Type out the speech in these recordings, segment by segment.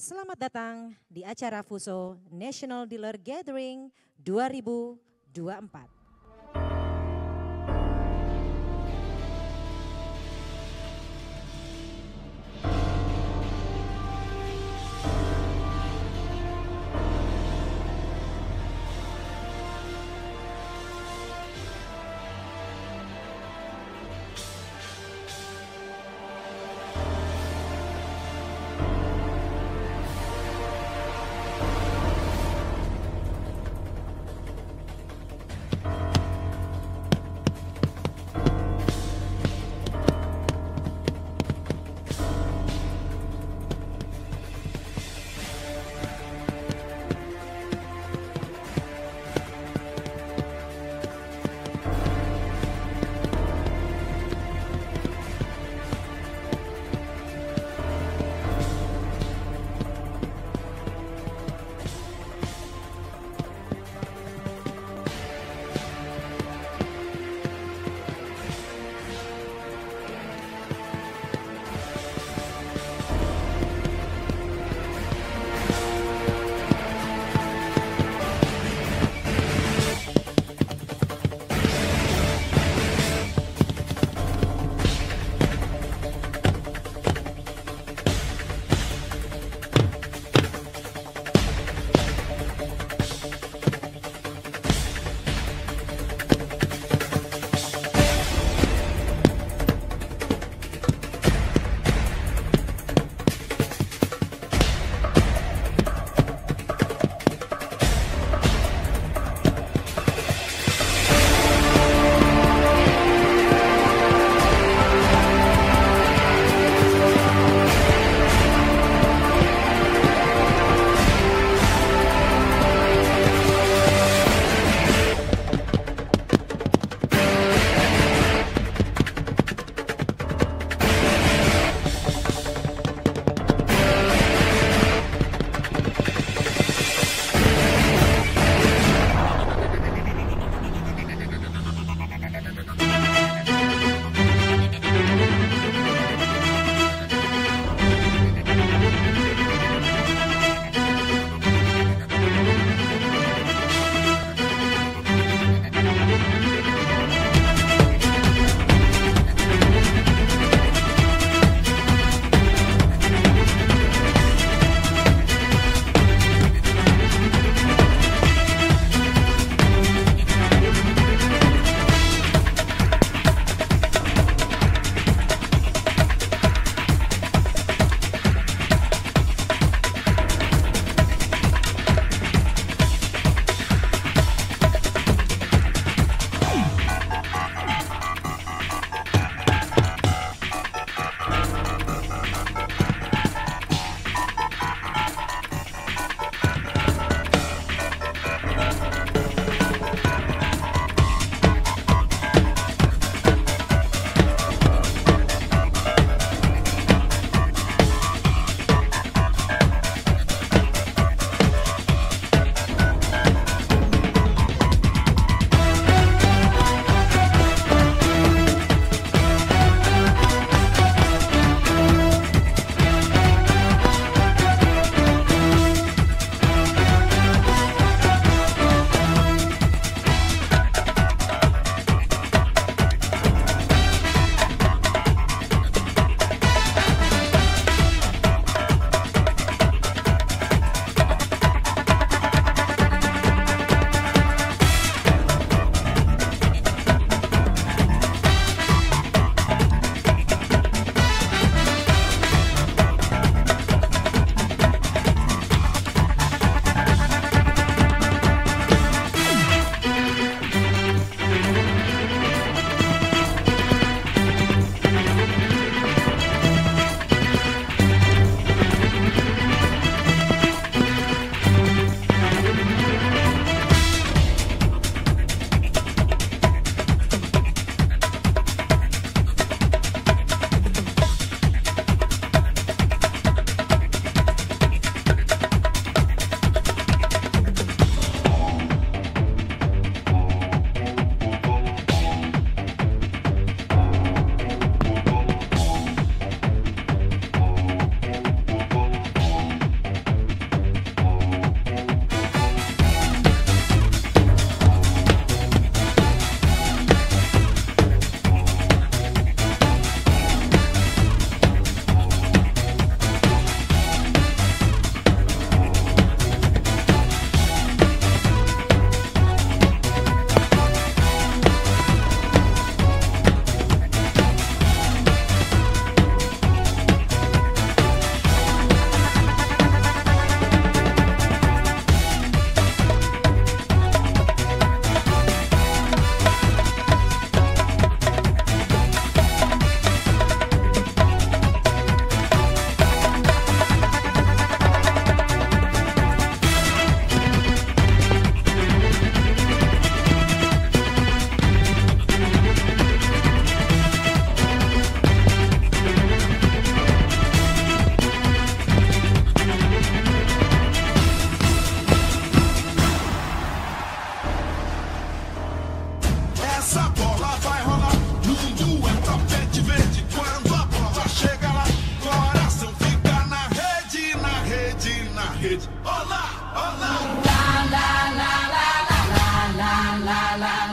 Selamat datang di acara Fuso National Dealer Gathering 2024.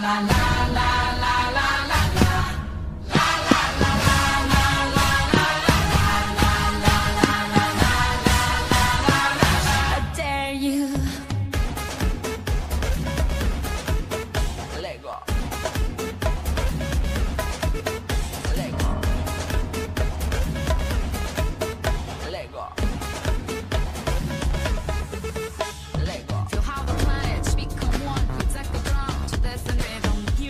Feel how the planets become one. We take the ground to dance and rhythm. You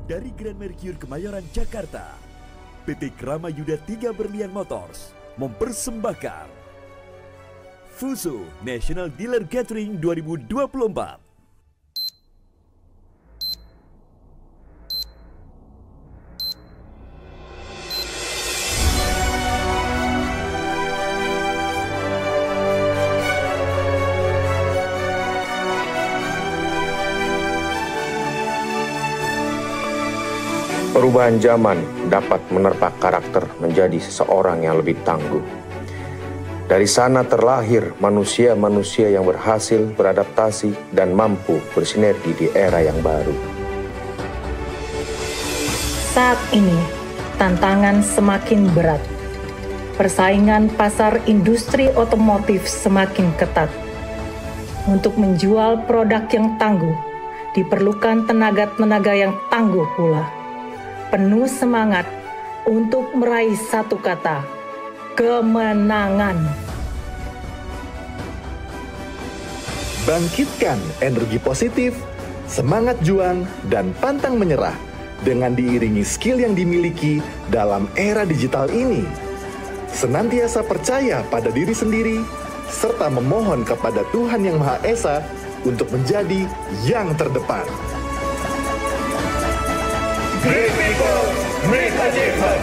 Dari Grand Mercure Kemayoran, Jakarta, PT Krama Yuda 3 Berlian Motors mempersembahkan Fuso National Dealer Gathering 2024. Perubahan zaman dapat menerpa karakter menjadi seseorang yang lebih tangguh. Dari sana terlahir manusia-manusia yang berhasil beradaptasi dan mampu bersinergi di era yang baru. Saat ini, tantangan semakin berat. Persaingan pasar industri otomotif semakin ketat. Untuk menjual produk yang tangguh, diperlukan tenaga-tenaga yang tangguh pula. Penuh semangat untuk meraih satu kata, kemenangan. Bangkitkan energi positif, semangat juang, dan pantang menyerah dengan diiringi skill yang dimiliki dalam era digital ini. Senantiasa percaya pada diri sendiri, serta memohon kepada Tuhan Yang Maha Esa untuk menjadi yang terdepan. Great people, great achievement.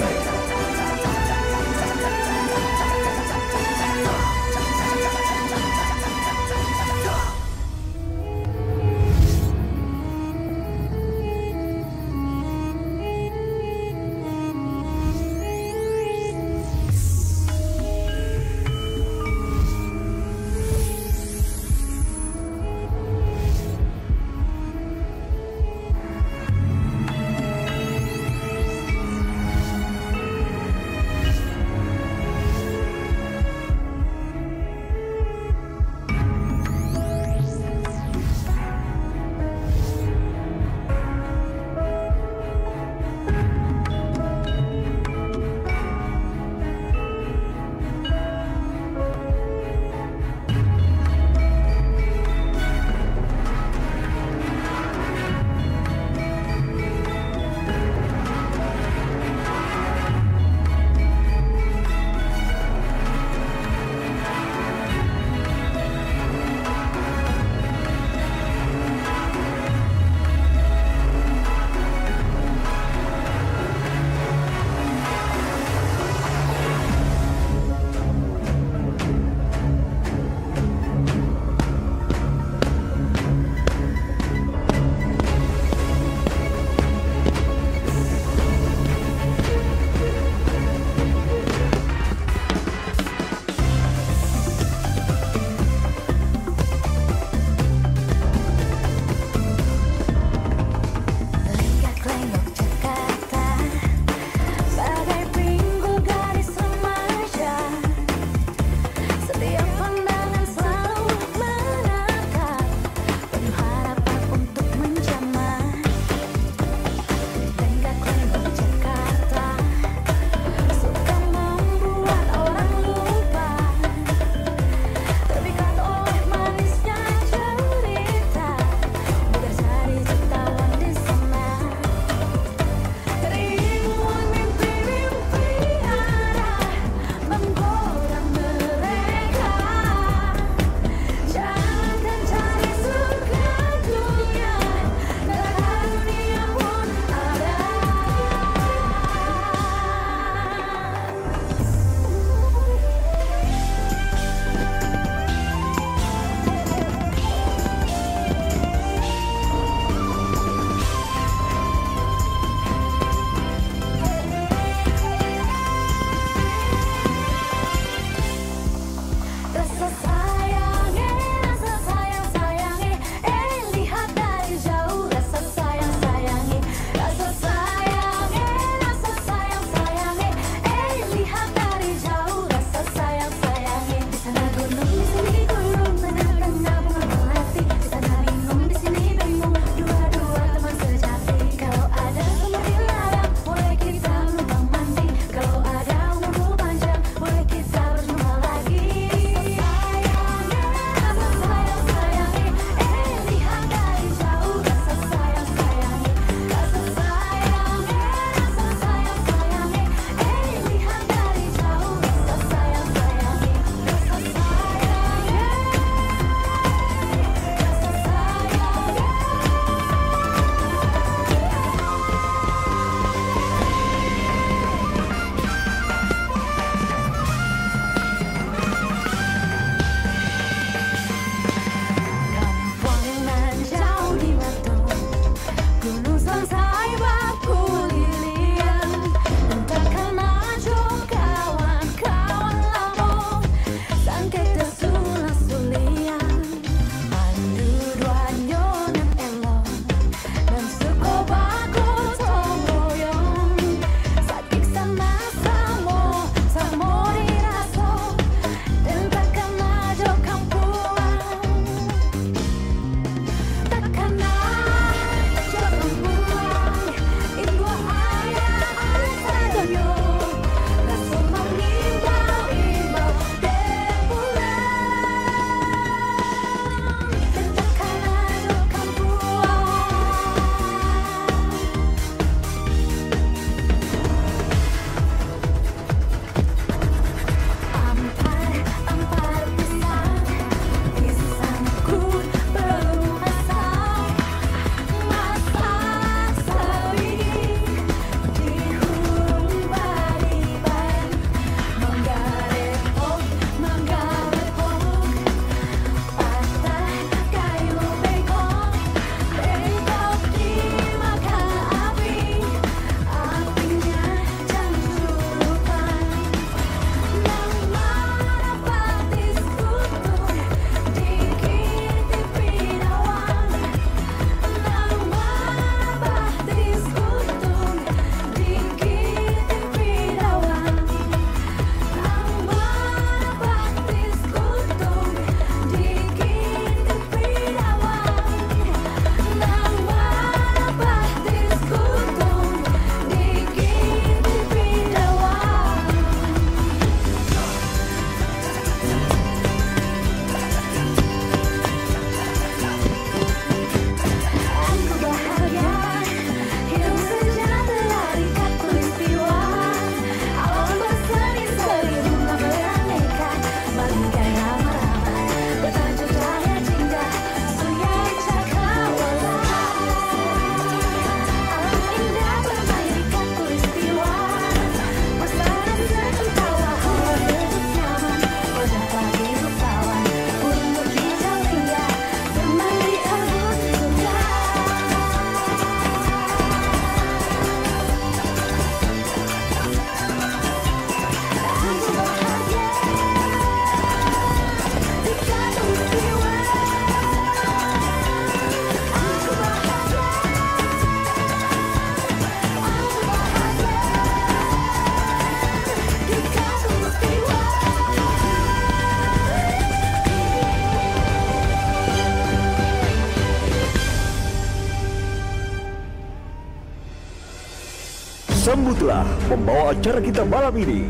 Sambutlah pembawa acara kita malam ini,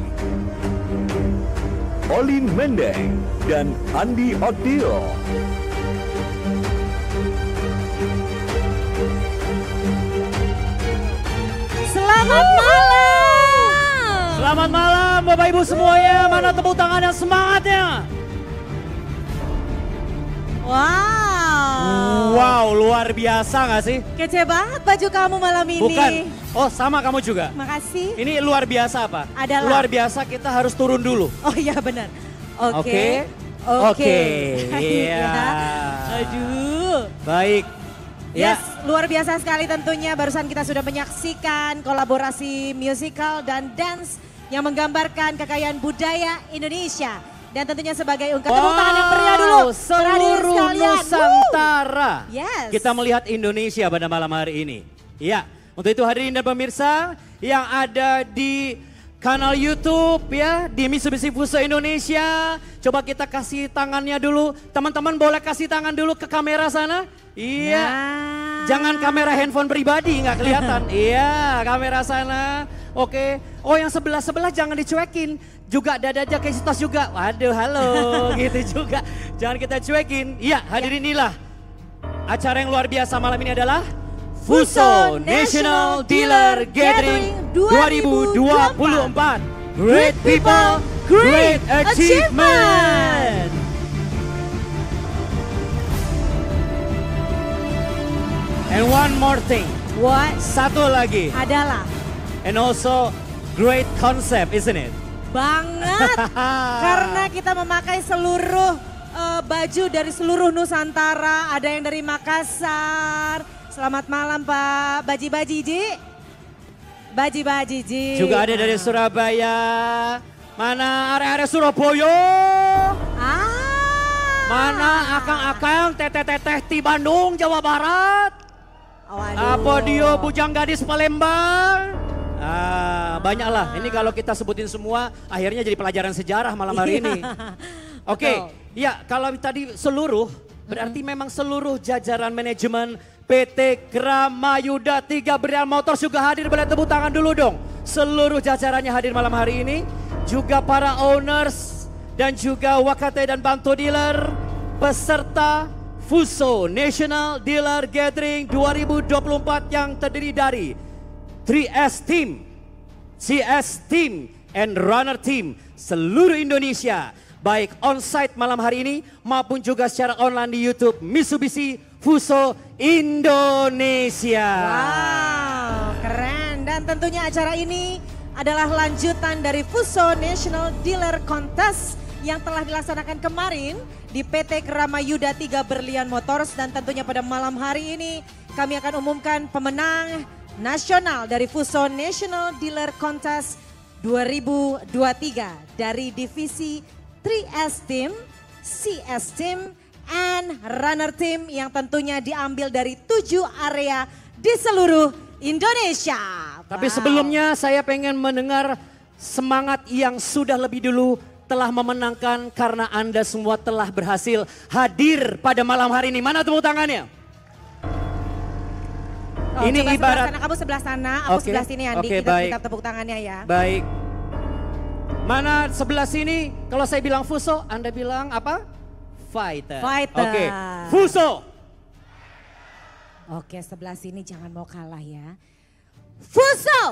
Olin Mendeng dan Andi Odil. Selamat malam. Selamat malam Bapak Ibu semuanya, mana tepuk tangan dan semangatnya. Wow, luar biasa gak sih? Kece banget baju kamu malam ini. Bukan, oh sama kamu juga. Makasih. Ini luar biasa apa? Adalah. Luar biasa kita harus turun dulu. Oh iya benar. Oke. Iya. Aduh. Baik. Yes, luar biasa sekali tentunya. Barusan kita sudah menyaksikan kolaborasi musikal dan dance yang menggambarkan kekayaan budaya Indonesia. Dan tentunya sebagai ungkapan tepuk tangan yang meriah dulu. Seluruh Nusantara. Yes. Kita melihat Indonesia pada malam hari ini. Ya, untuk itu hadirin dan pemirsa yang ada di kanal YouTube ya, di Mitsubishi Fuso Indonesia. Coba kita kasih tangannya dulu. Teman-teman boleh kasih tangan dulu ke kamera sana. Iya. Nah. Jangan kamera handphone pribadi nggak kelihatan. Iya, kamera sana. Oke. Oh yang sebelah jangan dicuekin. Juga dada aja kayak tas juga. Waduh, halo. Gitu juga. Jangan kita cuekin. Iya, hadirin inilah acara yang luar biasa malam ini adalah Fuso National Dealer Gathering 2024. Great People, Great Achievement. And one more thing. What? Satu lagi. Adalah. And also great concept, isn't it? Banget. Karena kita memakai seluruh baju dari seluruh Nusantara. Ada yang dari Makassar. Selamat malam Pak Baji Ji. Baji Ji. Juga ada dari Surabaya. Mana area-area Surabaya? Mana akang-akang teteh-teteh di Bandung, Jawa Barat? Apa dia bujang gadis Palembang? Banyak lah. Ini kalau kita sebutin semua akhirnya jadi pelajaran sejarah malam hari ini. Oke, ya kalau tadi seluruh berarti memang seluruh jajaran manajemen PT Kramayuda 3 Berlian Motors juga hadir. Boleh tepuk tangan dulu dong. Seluruh jajarannya hadir malam hari ini. Juga para owners dan juga Wakate dan Bantu Dealer peserta Fuso National Dealer Gathering 2024 yang terdiri dari 3S Team, CS Team, and Runner Team seluruh Indonesia. Baik on-site malam hari ini maupun juga secara online di YouTube Mitsubishi Fuso Indonesia. Wow, keren. Dan tentunya acara ini adalah lanjutan dari Fuso National Dealer Contest yang telah dilaksanakan kemarin di PT Kramayuda 3 Berlian Motors. Dan tentunya pada malam hari ini kami akan umumkan pemenang nasional dari Fuso National Dealer Contest 2023 dari divisi 3S Team, CS Team, and Runner Team yang tentunya diambil dari 7 area di seluruh Indonesia. Tapi sebelumnya saya pengen mendengar semangat yang sudah lebih dulu telah memenangkan karena Anda semua telah berhasil hadir pada malam hari ini. Mana tepuk tangannya? Ini ibarat sana, kamu sebelah sana, aku sebelah sini Andi. Kita berikan tepuk tangannya ya. Baik. Mana sebelah sini? Kalau saya bilang Fuso, Anda bilang apa? Fighter. Oke. Fuso. Oke, sebelah sini jangan mau kalah ya. Fuso.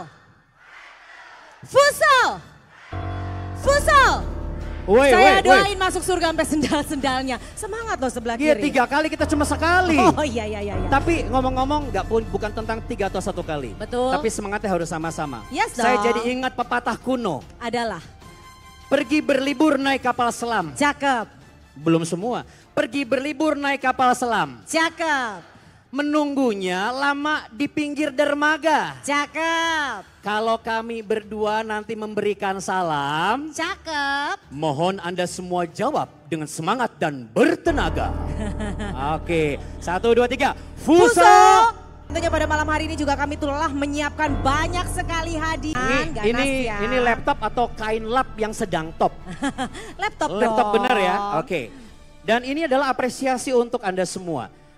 Fuso. Fuso. Saya doain masuk surga sampai sendal-sendalnya. Semangat loh sebelah kiri. Iya 3 kali kita cuma sekali. Oh iya. Tapi ngomong-ngomong bukan tentang 3 atau 1 kali. Betul. Tapi semangatnya harus sama-sama. Yes dong. Saya jadi ingat pepatah kuno. Adalah. Pergi berlibur naik kapal selam. Cakep. Belum semua. Pergi berlibur naik kapal selam. Cakep. Menunggunya lama di pinggir dermaga. Cakep. Kalau kami berdua nanti memberikan salam. Cakep. Mohon Anda semua jawab dengan semangat dan bertenaga. Oke, 1, 2, 3. Fuso. Tentunya pada malam hari ini juga kami telah menyiapkan banyak sekali hadiah. Ini laptop atau kain lap yang sedang top? Laptop bener ya, oke. Dan ini adalah apresiasi untuk Anda semua.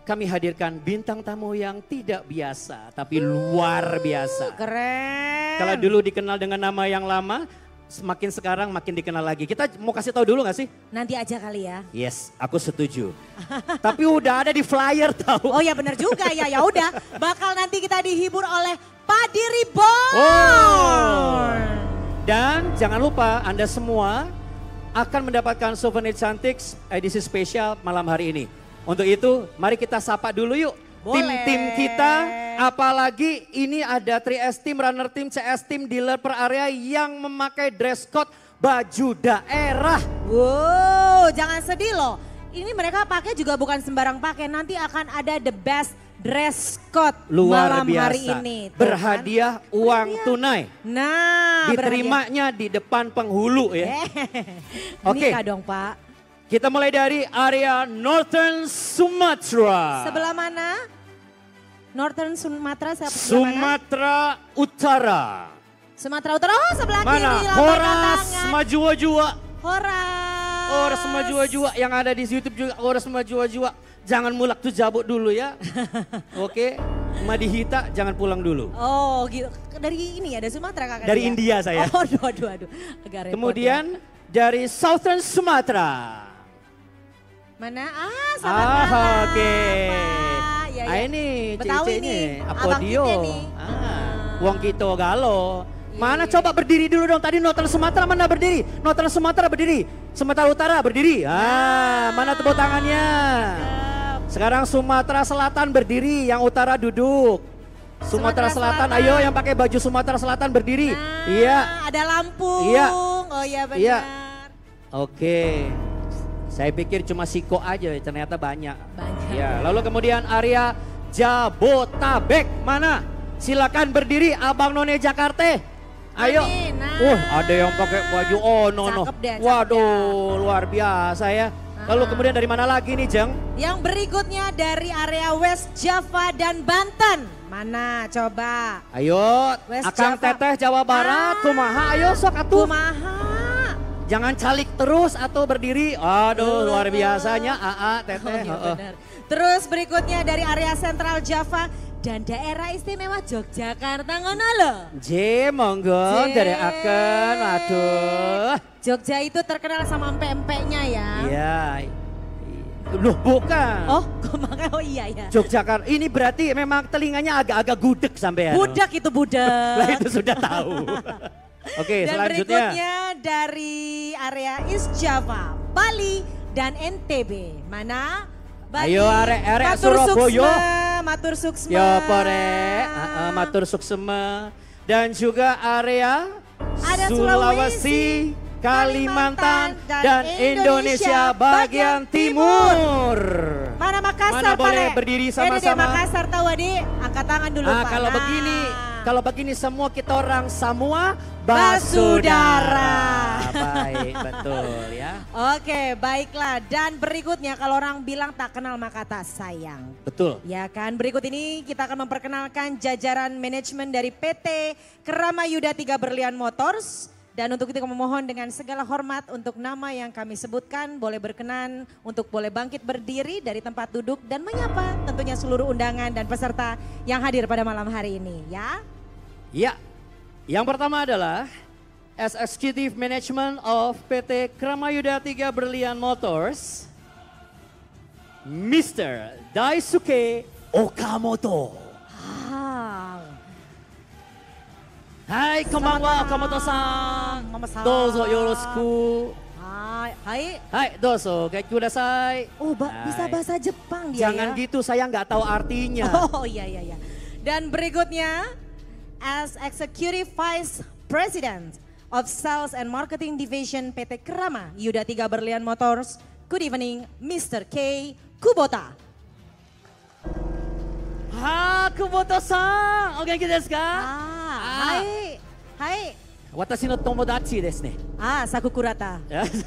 kami hadirkan bintang tamu yang tidak biasa, tapi luar biasa. Keren. Kalau dulu dikenal dengan nama yang lama, semakin sekarang makin dikenal lagi. Kita mau kasih tahu dulu gak sih? Nanti aja kali ya. Yes, aku setuju. Tapi udah ada di flyer tahu. Oh ya benar juga ya, ya udah. Bakal nanti kita dihibur oleh Padi Reborn. Oh. Dan jangan lupa Anda semua akan mendapatkan souvenir cantik edisi spesial malam hari ini. Untuk itu, mari kita sapa dulu yuk. Tim-tim kita, apalagi ini ada 3S Team, Runner Team, CS Team, Dealer per area yang memakai dress code baju daerah. Wow, jangan sedih loh. Ini mereka pakai juga bukan sembarang pakai, nanti akan ada the best dress code Luar malam biasa. hari ini. Berhadiah uang tunai. Nah, diterimanya di depan penghulu ya. Oke. Nikah dong Pak. Kita mulai dari area Northern Sumatera. Sebelah mana? Northern Sumatera, Sumatera Utara. Sumatera Utara, oh sebelah mana? kiri. Horas Majua-Jua. Horas. Horas Majua-Jua yang ada di YouTube juga. Horas Majua-Jua. Jangan mulak tuh jabuk dulu ya. Oke, Madihita jangan pulang dulu. Oh gitu, dari ini ya, dari Sumatera kakak. Dari India saya. Oh aduh. Agak repot. Kemudian dari Southern Sumatera. Mana? Sahabat oke. Ya. Ini Betawi cece-nya. nih, Apodio. nih. Wong Kito Galo. Mana coba berdiri dulu dong. Tadi Northern Sumatera mana berdiri? Northern Sumatera berdiri. Sumatera Utara berdiri. Mana tepuk tangannya? Sekarang Sumatera Selatan berdiri, yang utara duduk. Sumatera Selatan, ayo yang pakai baju Sumatera Selatan berdiri. Iya. Ada Lampung. Iya. Oh iya benar. Iya. Oke. Saya pikir cuma Siko aja, ternyata banyak. Ya, lalu kemudian area Jabotabek mana? Silakan berdiri, Abang None Jakarta. Ayo. Ada yang pakai baju no. Waduh, luar biasa ya. Lalu kemudian dari mana lagi nih, Jeng? Yang berikutnya dari area West Java dan Banten. Mana coba? Ayo, West Akang Java. Teteh Jawa Barat, kumaha ayo sok atuh. Kumaha. Jangan calik terus atau berdiri. Aduh, luar biasanya Teteh. Benar. Terus berikutnya dari area Sentral Java dan daerah istimewa Yogyakarta ngono lho. Monggo dari akan. Aduh. Jogja itu terkenal sama empek-empeknya ya. Iya. Loh bukan. Oh iya ya. Yogyakarta ini berarti memang telinganya agak-agak gudeg sampai ya. Budak itu budak. Lah itu sudah tahu. Oke, dan selanjutnya. Berikutnya dari area East Java, Bali dan NTB. Mana? Bali. Ayo arek Surabaya. Matur suksma. Ya pore, matur suksma. Dan juga area ada Sulawesi, Kalimantan dan Indonesia bagian timur. Mana Makassar? Mana boleh berdiri sama-sama? Makassar tahu adik, angkat tangan dulu Pak. Kalau begini semua kita orang semua basudara. Baik, betul ya. Oke, baiklah. Dan berikutnya kalau orang bilang tak kenal maka tak sayang. Betul. Ya kan, berikut ini kita akan memperkenalkan jajaran manajemen dari PT Krama Yuda 3 Berlian Motors. Dan untuk itu kami memohon dengan segala hormat untuk nama yang kami sebutkan boleh berkenan untuk boleh bangkit berdiri dari tempat duduk dan menyapa tentunya seluruh undangan dan peserta yang hadir pada malam hari ini ya. Ya, yang pertama adalah as Executive Management of PT Krama Yuda 3 Berlian Motors, Mr. Daisuke Okamoto. Hai, konbanwa, Okamoto-san. Dozo yoroshiku. Hai. Hai, dozo, kaki kudasai. Oh, bisa bahasa Jepang dia. Jangan gitu, saya nggak tahu artinya. Oh iya. Dan berikutnya, as Executive Vice President of Sales and Marketing Division PT Krama Yuda 3 Berlian Motors, good evening, Mr. K. Kubota. Kubota-san, o genki desu ka? Hai. Watashi no tomodachi desu ne. Sakukurata.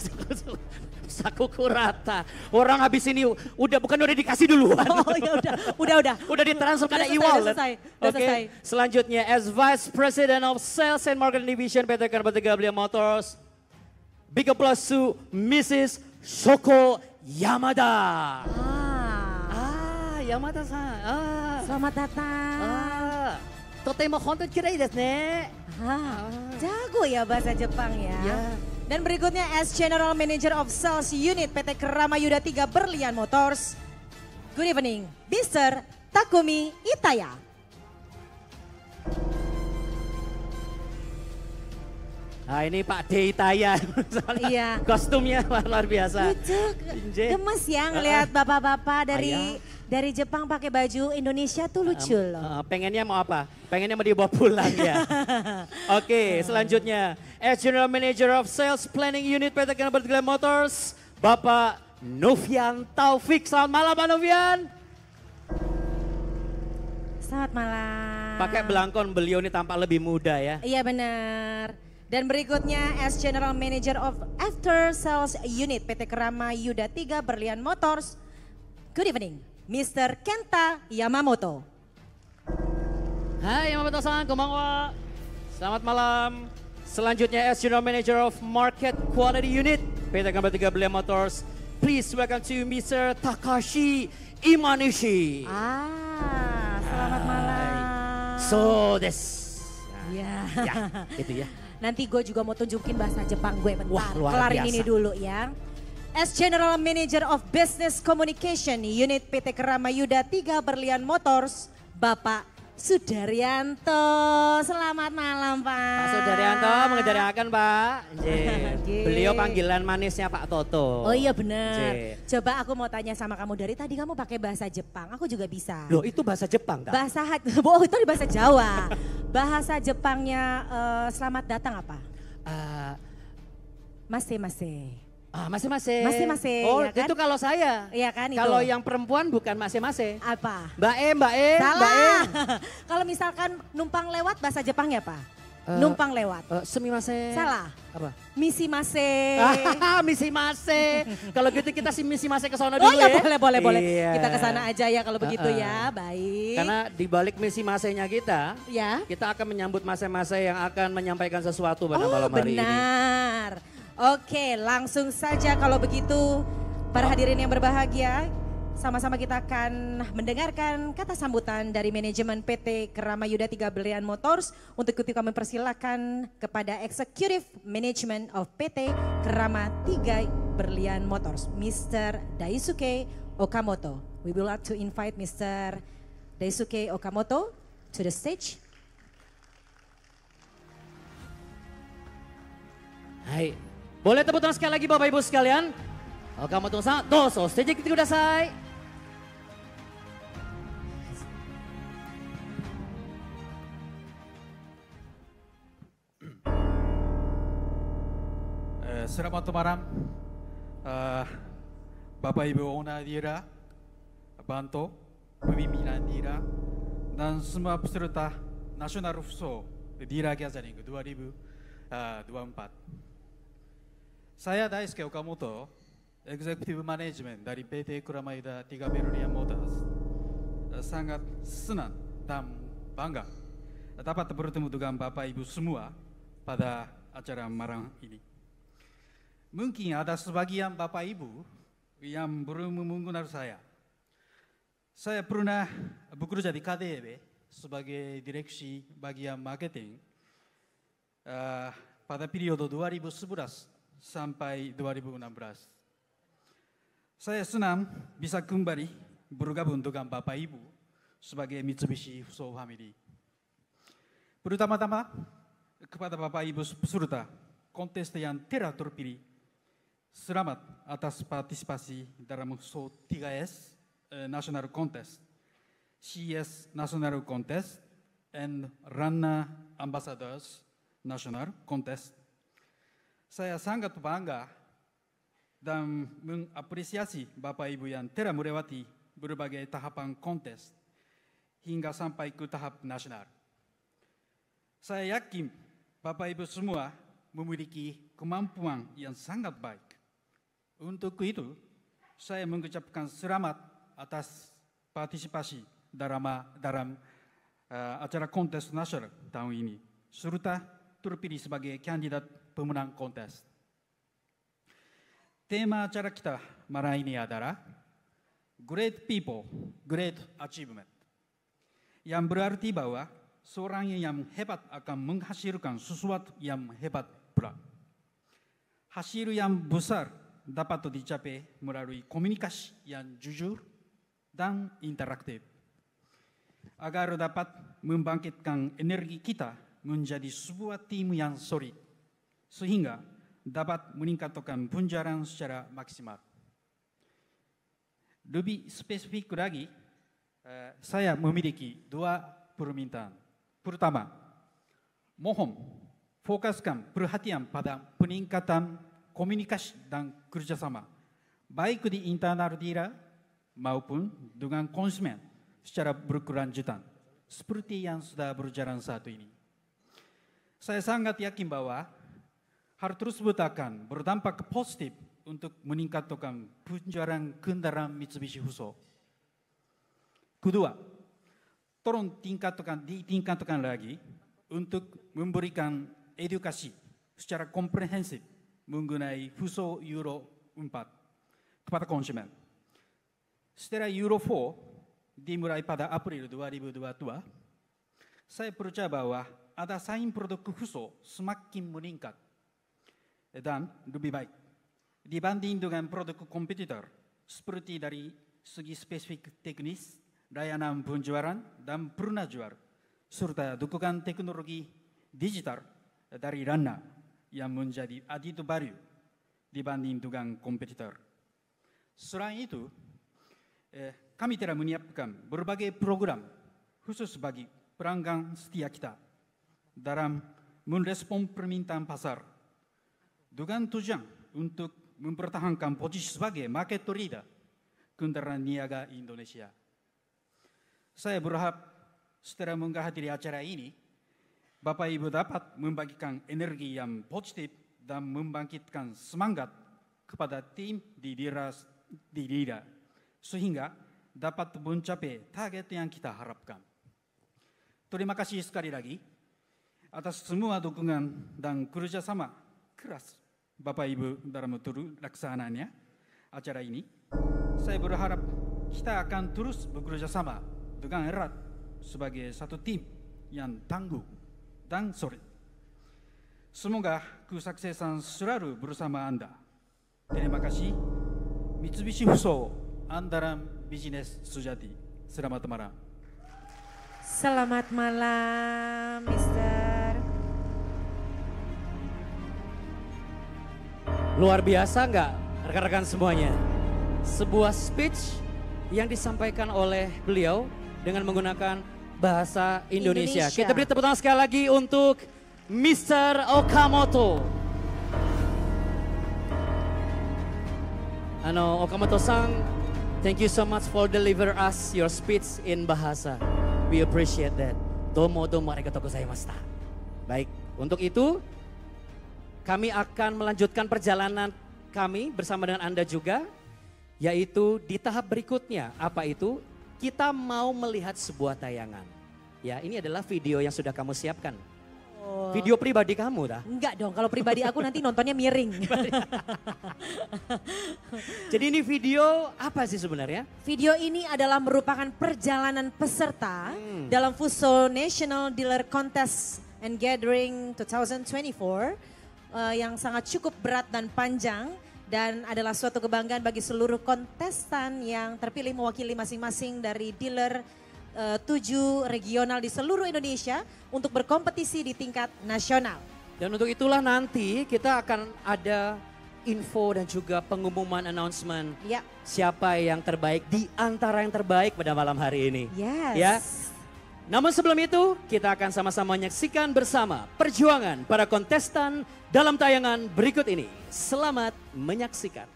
Sakukurata. Orang habis ini udah dikasih duluan. Oh ya udah. Udah ditransfer ke e-wallet. Oke. Selanjutnya as Vice President of Sales and Marketing Division PT Krama 3 Berlian Motors, big applause to Mrs. Shoko Yamada. Yamada-san. Selamat datang. Totemo hontou kirei desu ne. Jago ya bahasa Jepang ya. Dan berikutnya as General Manager of Sales Unit PT Kramayuda 3 Berlian Motors. Good evening, Mr. Takumi Itaya. Nah ini Pak D Itaya. Iya. Kostumnya luar biasa. Lucu, gemes ya ngelihat bapak-bapak dari Jepang pakai baju Indonesia tuh lucu loh. Pengennya mau apa? Pengennya mau dibawa pulang ya. Oke, selanjutnya as General Manager of Sales Planning Unit PT Kramayuda 3 Motors, Bapak Novian Taufik. Selamat malam Pak Novian. Selamat malam. Pakai belangkon beliau ini tampak lebih muda ya. Iya benar. Dan berikutnya as General Manager of After Sales Unit PT Kramayuda 3 Berlian Motors. Good evening, Mr. Kenta Yamamoto. Hai Yamamoto-san, konbanwa. Selamat malam. Selanjutnya as General Manager of Market Quality Unit PT Kramayuda 3 Berlian Motors. Please welcome to Mr. Takashi Imanishi. Selamat malam. So desu. Ya, itu ya. Nanti gue juga mau tunjukin bahasa Jepang gue bentar. Wah, luar kelarin biasa. ini dulu ya. As General Manager of Business Communication Unit PT Kramayuda 3 Berlian Motors, Bapak Sudaryanto. Selamat malam Pak. Pak Sudaryanto mengejarkan Pak. Beliau panggilan manisnya Pak Toto. Oh iya benar. Coba aku mau tanya sama kamu, dari tadi kamu pakai bahasa Jepang, aku juga bisa. Loh itu bahasa Jepang kan? Oh itu di bahasa Jawa. Bahasa Jepangnya selamat datang apa? Mase-mase. Mase-mase. Mase-mase. Oh ya kan? itu kalau saya. Iya kan itu. Kalau yang perempuan bukan mase-mase. Apa? Mbak E. Salah. Kalau misalkan numpang lewat bahasa Jepangnya apa? Numpang lewat. Semimase. Salah. Apa? Misi-mase. Misi-mase. Kalau gitu kita misi-mase ke sana dulu Oh ya ya. boleh. Iya. Kita ke sana aja ya kalau begitu ya. Baik. Karena di balik misi-masenya kita akan menyambut mase-mase yang akan menyampaikan sesuatu pada malam hari ini. Benar. Oke, langsung saja kalau begitu para hadirin yang berbahagia, sama-sama kita akan mendengarkan kata sambutan dari manajemen PT Kramayuda 3 Berlian Motors. Untuk itu kami persilakan kepada Executive Management of PT Krama 3 Berlian Motors, Mr. Daisuke Okamoto. We would like to invite Mr. Daisuke Okamoto to the stage. Hai. Boleh tepuk tangan sekali lagi Bapak Ibu sekalian. Okamoto-san, dozo stageに来てください。 Selamat malam, Bapak Ibu owner dealer, Banto, pemimpinan dealer, dan semua peserta National Fuso Dealer Gathering 2024. Saya Daisuke Okamoto, Executive Management dari PT Kramayuda 3 Berlian Motors. Sangat senang dan bangga dapat bertemu dengan Bapak Ibu semua pada acara malam ini. Mungkin ada sebagian Bapak Ibu yang belum mengenal saya. Saya pernah bekerja di KDB sebagai direksi bagian marketing pada periode 2011 sampai 2016. Saya senang bisa kembali bergabung dengan Bapak Ibu sebagai Mitsubishi Fuso Family. Pertama-tama kepada Bapak Ibu peserta kontes yang telah terpilih, selamat atas partisipasi dalam Fuso 3S National Contest, CS National Contest, and Runner Ambassadors National Contest. Saya sangat bangga dan mengapresiasi Bapak Ibu yang telah melewati berbagai tahapan kontes hingga sampai ke tahap nasional. Saya yakin Bapak Ibu semua memiliki kemampuan yang sangat baik. Untuk itu, saya mengucapkan selamat atas partisipasi dalam acara kontes nasional tahun ini, serta terpilih sebagai kandidat pemenang kontes. Tema acara kita malam ini adalah great people, great achievement. Yang berarti bahwa seorang yang hebat akan menghasilkan sesuatu yang hebat pula. Hasil yang besar dapat dicapai melalui komunikasi yang jujur dan interaktif. Agar dapat membangkitkan energi kita menjadi sebuah tim yang solid, sehingga dapat meningkatkan penjualan secara maksimal. Lebih spesifik lagi, saya memiliki 2 permintaan. Pertama, mohon fokuskan perhatian pada peningkatan komunikasi dan kerjasama, baik di internal dealer maupun dengan konsumen secara berkelanjutan, seperti yang sudah berjalan saat ini. Saya sangat yakin bahwa hal tersebut akan berdampak positif untuk meningkatkan penjualan kendaraan Mitsubishi Fuso. Kedua, tolong ditingkatkan lagi untuk memberikan edukasi secara komprehensif mengenai Fuso Euro 4 kepada konsumen. Setelah Euro 4 dimulai pada April 2022, saya percaya bahwa ada saing produk Fuso semakin meningkat dan lebih baik dibanding dengan produk kompetitor seperti dari segi spesifik teknis, layanan penjualan dan pernah jual, serta dukungan teknologi digital dari Ranna yang menjadi added value dibanding dengan kompetitor. Selain itu, kami telah menyiapkan berbagai program khusus bagi pelanggan setia kita dalam merespon permintaan pasar dengan tujuan untuk mempertahankan posisi sebagai market leader kendaraan niaga Indonesia. Saya berharap setelah menghadiri acara ini, Bapak Ibu dapat membagikan energi yang positif dan membangkitkan semangat kepada tim di Dira, sehingga dapat mencapai target yang kita harapkan. Terima kasih sekali lagi atas semua dukungan dan kerjasama keras Bapak Ibu dalam terlaksananya acara ini. Saya berharap kita akan terus bekerja sama dengan erat sebagai satu tim yang tangguh dan solid. Semoga kesuksesan selalu bersama Anda. Terima kasih. Mitsubishi Fuso, andalan bisnis sejati. Selamat malam. Selamat malam, Mister. Luar biasa nggak rekan-rekan semuanya? Sebuah speech yang disampaikan oleh beliau dengan menggunakan bahasa Indonesia. Kita beri tepuk tangan sekali lagi untuk Mr. Okamoto. Okamoto-san, thank you so much for deliver us your speech in bahasa. We appreciate that. Domo arigatou gozaimashita. Baik, untuk itu kami akan melanjutkan perjalanan kami bersama dengan Anda juga, yaitu di tahap berikutnya. Apa itu? Kita mau melihat sebuah tayangan. Ya, ini adalah video yang sudah kamu siapkan. Oh. Video pribadi kamu dah? Enggak dong, kalau pribadi aku nanti nontonnya miring. Jadi ini video apa sih sebenarnya? Video ini adalah merupakan perjalanan peserta dalam Fuso National Dealer Contest and Gathering 2024 yang sangat cukup berat dan panjang. Dan adalah suatu kebanggaan bagi seluruh kontestan yang terpilih mewakili masing-masing dari dealer 7 regional di seluruh Indonesia untuk berkompetisi di tingkat nasional. Dan untuk itulah nanti kita akan ada info dan juga pengumuman announcement siapa yang terbaik di antara yang terbaik pada malam hari ini. Yes. Ya. Namun sebelum itu kita akan sama-sama menyaksikan bersama perjuangan para kontestan dalam tayangan berikut ini. Selamat menyaksikan.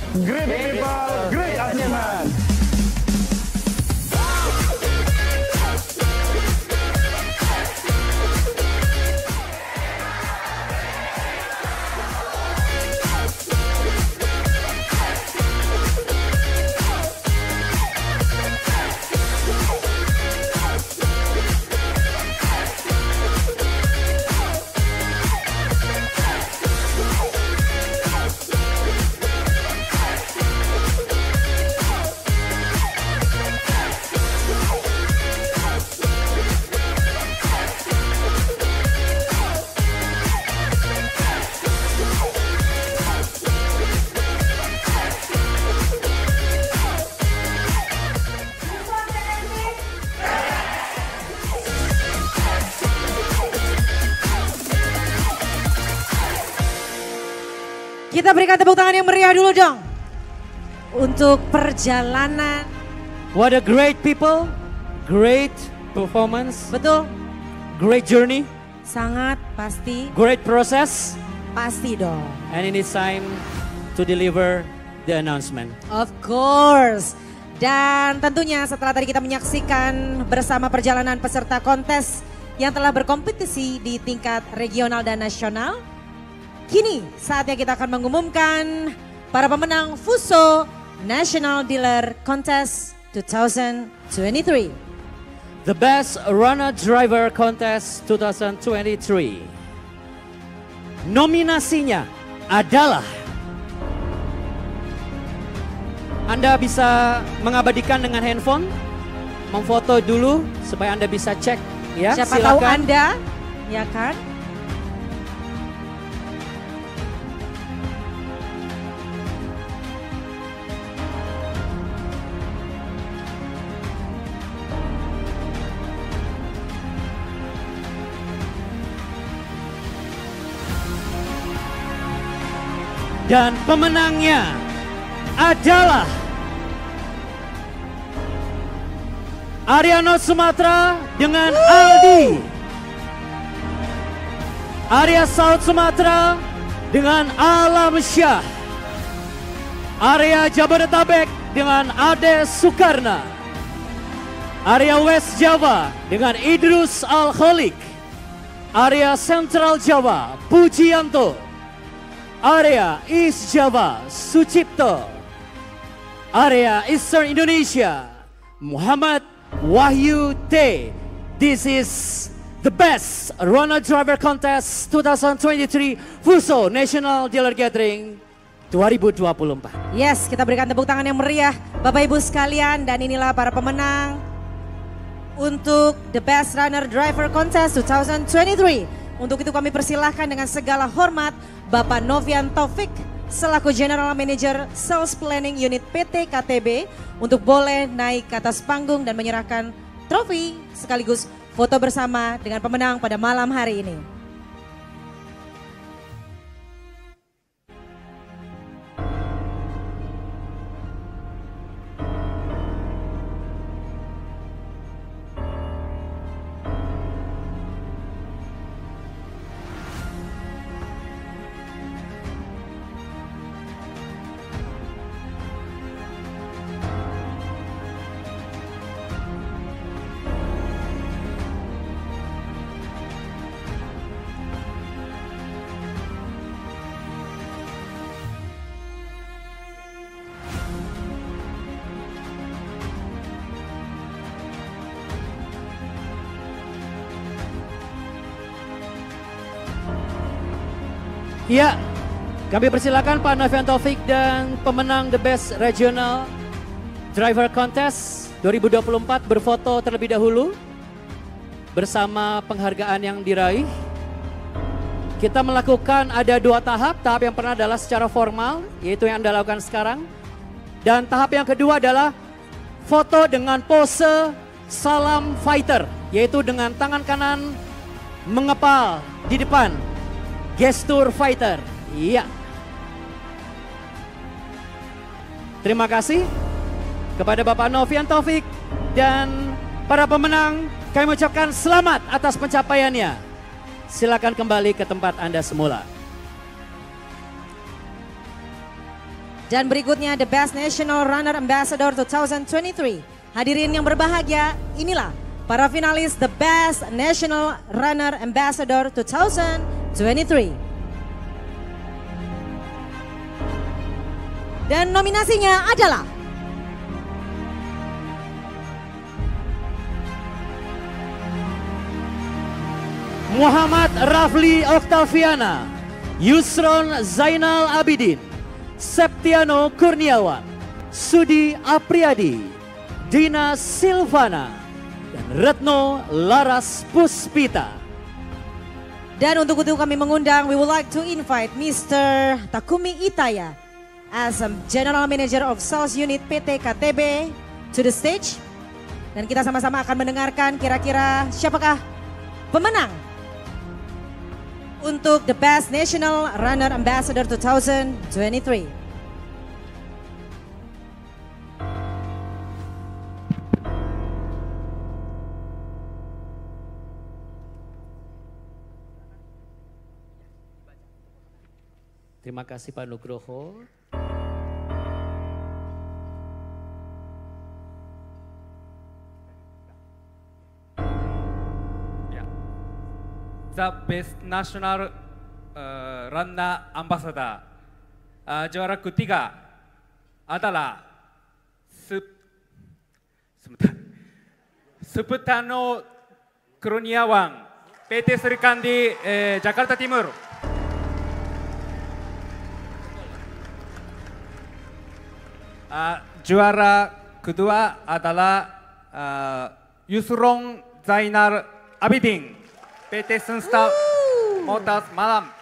Great people, great achievement. Kita berikan tepuk tangan yang meriah dulu dong. Untuk perjalanan. What a great people, great performance. Betul. Great journey. Sangat pasti. Great process. Pasti dong. And it is time to deliver the announcement. Of course. Dan tentunya setelah tadi kita menyaksikan bersama perjalanan peserta kontes yang telah berkompetisi di tingkat regional dan nasional. Kini saatnya kita akan mengumumkan para pemenang Fuso National Dealer Contest 2023. The Best Runner Driver Contest 2023. Nominasinya adalah, Anda bisa mengabadikan dengan handphone, memfoto dulu supaya Anda bisa cek ya. Siapa silakan. tahu Anda, ya kan? Dan pemenangnya adalah Ariano Sumatera dengan Aldi. Area South Sumatera dengan Alam Syah. Area Jabodetabek dengan Ade Sukarna. Area West Jawa dengan Idrus Al-Kholik. Area Central Jawa Pujianto. Area East Java Sucipto. Area Eastern Indonesia Muhammad Wahyu T. This is the Best Runner Driver Contest 2023 Fuso National Dealer Gathering 2024. Yes, kita berikan tepuk tangan yang meriah Bapak Ibu sekalian, dan inilah para pemenang untuk The Best Runner Driver Contest 2023. Untuk itu kami persilahkan dengan segala hormat Bapak Novian Taufik selaku General Manager Sales Planning Unit PT KTB untuk boleh naik ke atas panggung dan menyerahkan trofi sekaligus foto bersama dengan pemenang pada malam hari ini. Ya, kami persilakan Pak Novian Taufik dan pemenang The Best Regional Driver Contest 2024 berfoto terlebih dahulu bersama penghargaan yang diraih. Kita melakukan ada 2 tahap. Tahap yang pertama adalah secara formal, yaitu yang Anda lakukan sekarang. Dan tahap yang kedua adalah foto dengan pose salam fighter, yaitu dengan tangan kanan mengepal di depan. Gestur fighter. Iya. Terima kasih kepada Bapak Novian Taufik dan para pemenang. Kami ucapkan selamat atas pencapaiannya. Silakan kembali ke tempat Anda semula. Dan berikutnya The Best National Runner Ambassador 2023. Hadirin yang berbahagia, inilah para finalis The Best National Runner Ambassador 2023. Dan nominasinya adalah Muhammad Rafli Oktaviana, Yusron Zainal Abidin, Septiano Kurniawan, Sudi Apriyadi, Dina Silvana, dan Retno Laras Puspita. Dan untuk itu kami mengundang, we would like to invite Mr. Takumi Itaya as a General Manager of Sales Unit PT KTB to the stage. Dan kita sama-sama akan mendengarkan kira-kira siapakah pemenang untuk The Best National Runner Ambassador 2023. Terima kasih Pak Nugroho. The Best National Runner Ambassador juara ketiga adalah Septiano Kurniawan, PT Serikandi Jakarta Timur. Juara kedua adalah Yusron Zainal Abidin, PT Sunsta Motors Malam.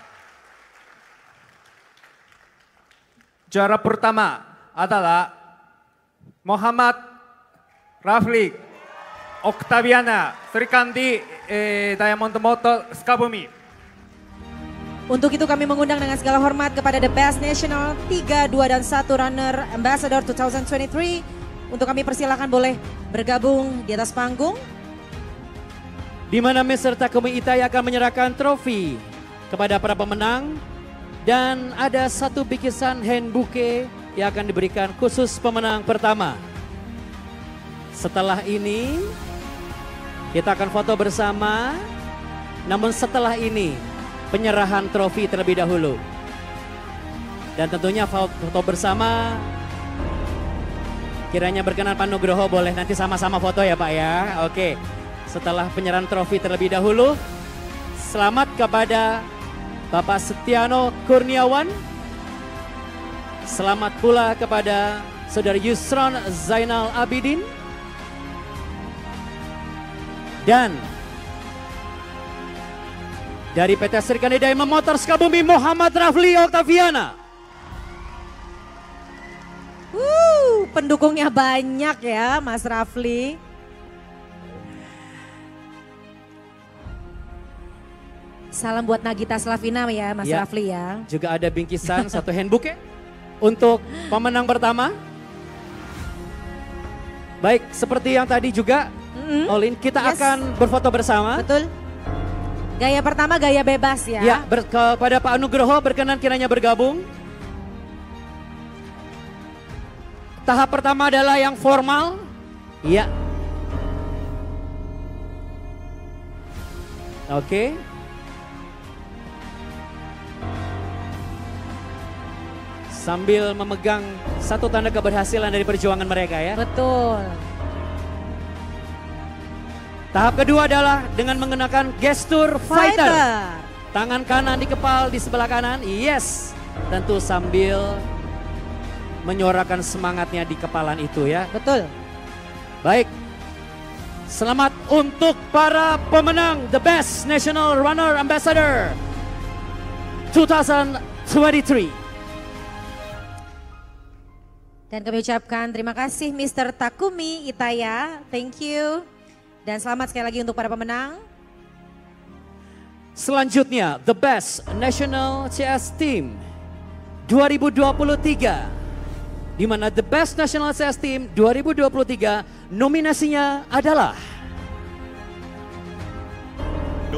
Juara pertama adalah Muhammad Rafli Oktaviana, Serikandi Diamond Motor Sukabumi. Untuk itu kami mengundang dengan segala hormat kepada The Best National 3, 2, dan 1 Runner Ambassador 2023. Untuk kami persilakan boleh bergabung di atas panggung. Di mana Mr. Takumi Itaya akan menyerahkan trofi kepada para pemenang. Dan ada satu bingkisan hand bouquet yang akan diberikan khusus pemenang pertama. Setelah ini kita akan foto bersama. Namun setelah ini penyerahan trofi terlebih dahulu. Dan tentunya foto bersama. Kiranya berkenan Pak Nugroho boleh nanti sama-sama foto ya Pak ya. Oke. Setelah penyerahan trofi terlebih dahulu, selamat kepada Bapak Septiano Kurniawan. Selamat pula kepada Saudara Yusron Zainal Abidin. Dan dari PT Serikandi Diamond Motors Sukabumi, Muhammad Rafli Oktaviana. Pendukungnya banyak ya Mas Rafli. Salam buat Nagita Slavina ya Mas Rafli ya. Juga ada bingkisan satu hand bouquet untuk pemenang pertama. Baik, seperti yang tadi juga Olin, kita akan berfoto bersama. Betul. Gaya pertama gaya bebas ya. Ya, kepada Pak Nugroho berkenan kiranya bergabung. Tahap pertama adalah yang formal. Ya. Oke. Sambil memegang satu tanda keberhasilan dari perjuangan mereka ya. Betul. Tahap kedua adalah dengan mengenakan gestur fighter. Tangan kanan di kepal di sebelah kanan. Yes. Tentu sambil menyuarakan semangatnya di kepalan itu ya. Betul. Baik. Selamat untuk para pemenang The Best National Runner Ambassador 2023. Dan kami ucapkan terima kasih Mr. Takumi Itaya, thank you. Dan selamat sekali lagi untuk para pemenang. Selanjutnya The Best National CS Team 2023. Di mana The Best National CS Team 2023 nominasinya adalah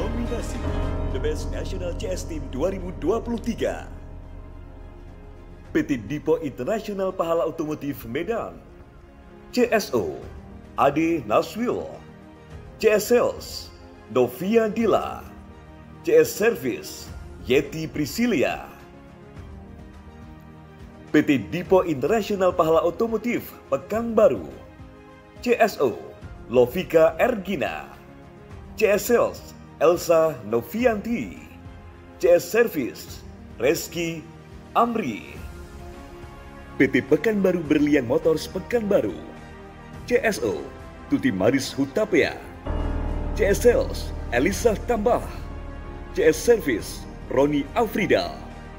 Nominasi The Best National CS Team 2023 PT Dipo Internasional Pahala Otomotif Medan, CSO Ade Naswil, CS Sales Novia Dila, CS Service Yeti Priscilia, PT Dipo Internasional Pahala Otomotif Pekanbaru, CSO Lovika Ergina, CS Sales Elsa Novianti, CS Service Reski Amri, PT Pekanbaru Berlian Motors Pekanbaru, CSO Tuti Maris Hutapea, CS Sales Elisa Tambah, CS Service Roni Afrida,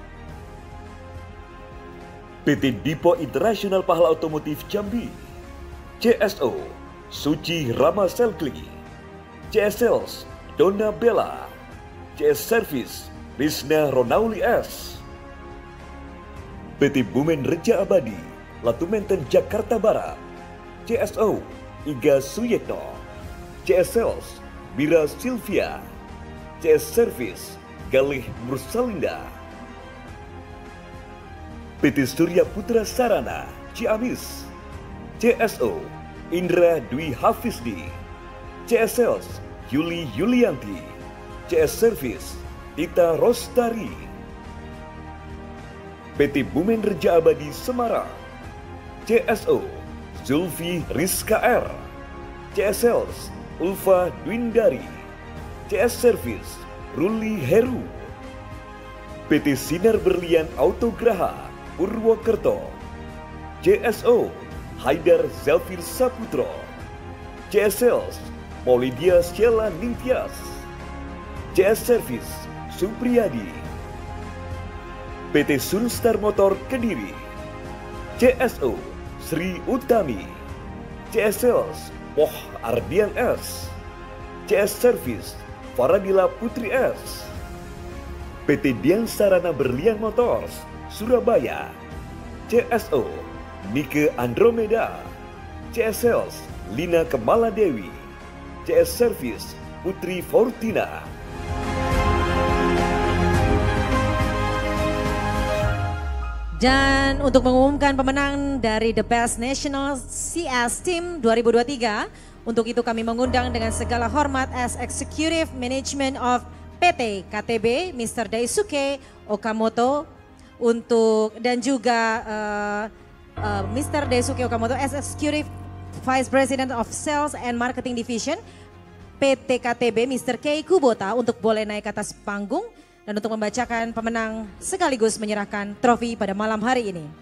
PT Dipo Internasional Pahala Otomotif Jambi, CSO Suci Rama Selkli, CS Sales Donna Bella, CS Service Rizna Ronauli S, PT Bumen Reja Abadi, Latumenten Jakarta Barat, CSO Iga Suyetno, CS Sales Mira Silvia, CS Service Galih Mursalinda, PT Surya Putra Sarana Ciamis, CSO Indra Dwi Hafizdi, CS Sales Yuli Yulianti, CS Service Tita Rostari, PT Bumen Reja Abadi Semarang, CSO Zulfi Rizka R, CS Sales Ulfa Dwindari, CS Service Ruli Heru, PT Sinar Berlian Autograha Purwokerto, CSO Haidar Zafir Saputro, CS Sales Maulidia Sheila Ningtyas, CS Service Supriyadi, PT Sunstar Motor Kediri, CSO Sri Utami, CS Sales Poh Ardian S, CS Service Faradila Putri S, PT Dian Sarana Berlian Motors Surabaya, CSO Nike Andromeda, CS Sales Lina Kemala Dewi, CS Service Putri Fortina. Dan untuk mengumumkan pemenang dari The Best National CS Team 2023, untuk itu kami mengundang dengan segala hormat as Executive Management of PT KTB, Mr. Daisuke Okamoto, dan juga Mr. Daisuke Okamoto as Executive Vice President of Sales and Marketing Division PT KTB, Mr. Kei Kubota, untuk boleh naik ke atas panggung dan untuk membacakan pemenang sekaligus menyerahkan trofi pada malam hari ini.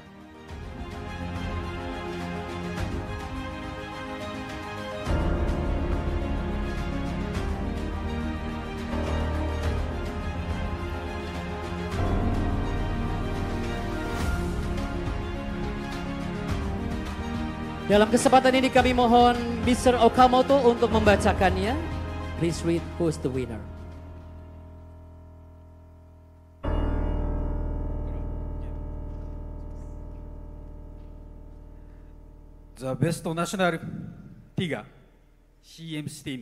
Dalam kesempatan ini kami mohon Mr. Okamoto untuk membacakannya. Please read who's the winner. The Best National 3 CM Team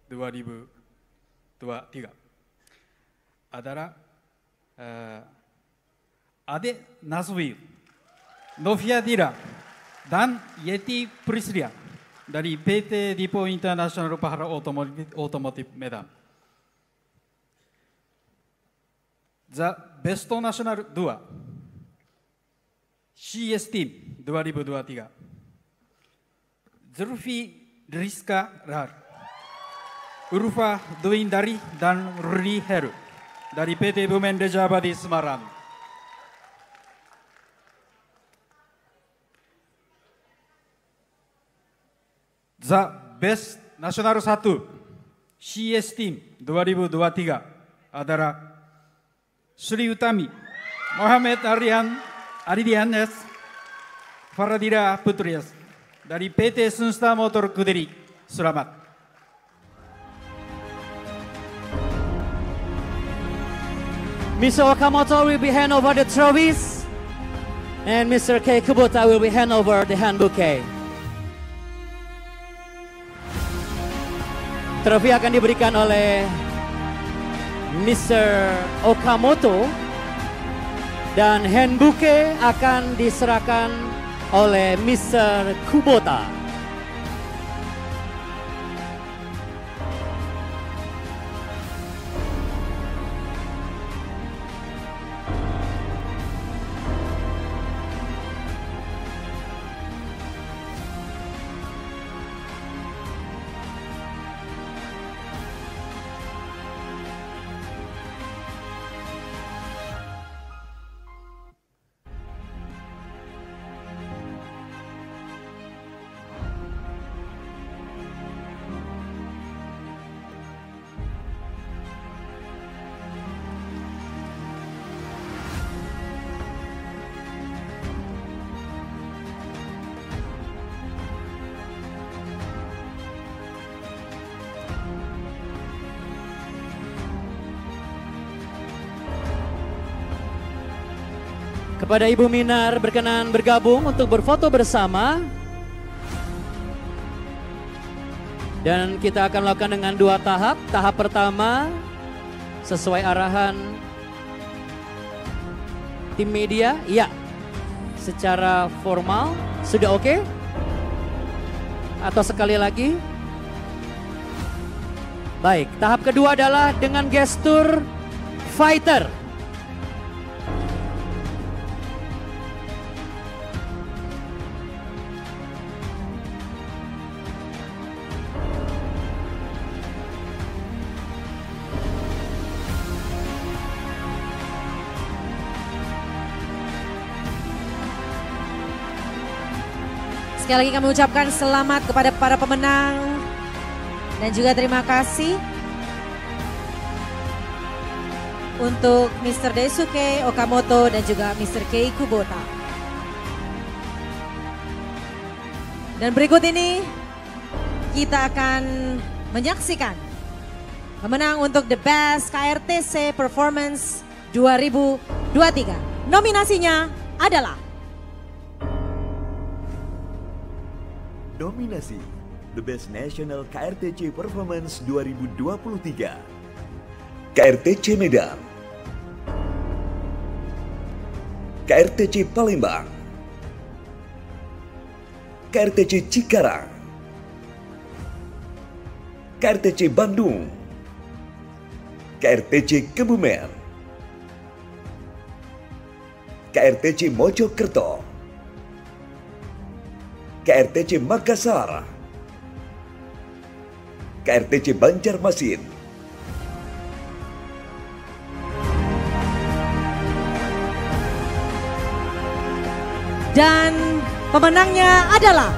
2023 adalah Ade Naswil, Novia Dila, dan Yeti Priscilia dari PT Dipo Internasional Pahala Otomotif Medan. The Best National 2 CS Team 2023 Zulfi Rizka Rar, Ulfa Dwindari, dan Ruli Heru dari PT Bumen Reja Abadi Semarang. The Best Nasional 1 CS Team 2023 adalah Sri Utami, Mohamed Aridian S, Faradila Putri S dari PT Sunstar Motor Kediri. Selamat. Mr. Okamoto will be hand over the trophies and Mr. Kei Kubota will be hand over the hand bouquet. Trofi akan diberikan oleh Mr. Okamoto Dan hand bouquet akan diserahkan oleh Mr. Kubota. Kepada Ibu Minar berkenan bergabung untuk berfoto bersama. Dan kita akan lakukan dengan 2 tahap. Tahap pertama sesuai arahan tim media. Ya, secara formal sudah oke? Atau sekali lagi? Baik, tahap kedua adalah dengan gestur fighter. Sekali lagi kami ucapkan selamat kepada para pemenang dan juga terima kasih untuk Mr. Daisuke Okamoto dan juga Mr. Kei Kubota. Dan berikut ini kita akan menyaksikan pemenang untuk The Best KRTC Performance 2023. Nominasinya adalah Nominasi The Best National KRTC Performance 2023 KRTC Medan, KRTC Palembang, KRTC Cikarang, KRTC Bandung, KRTC Kebumen, KRTC Mojokerto, KRTC Makassar, KRTC Banjarmasin, dan pemenangnya adalah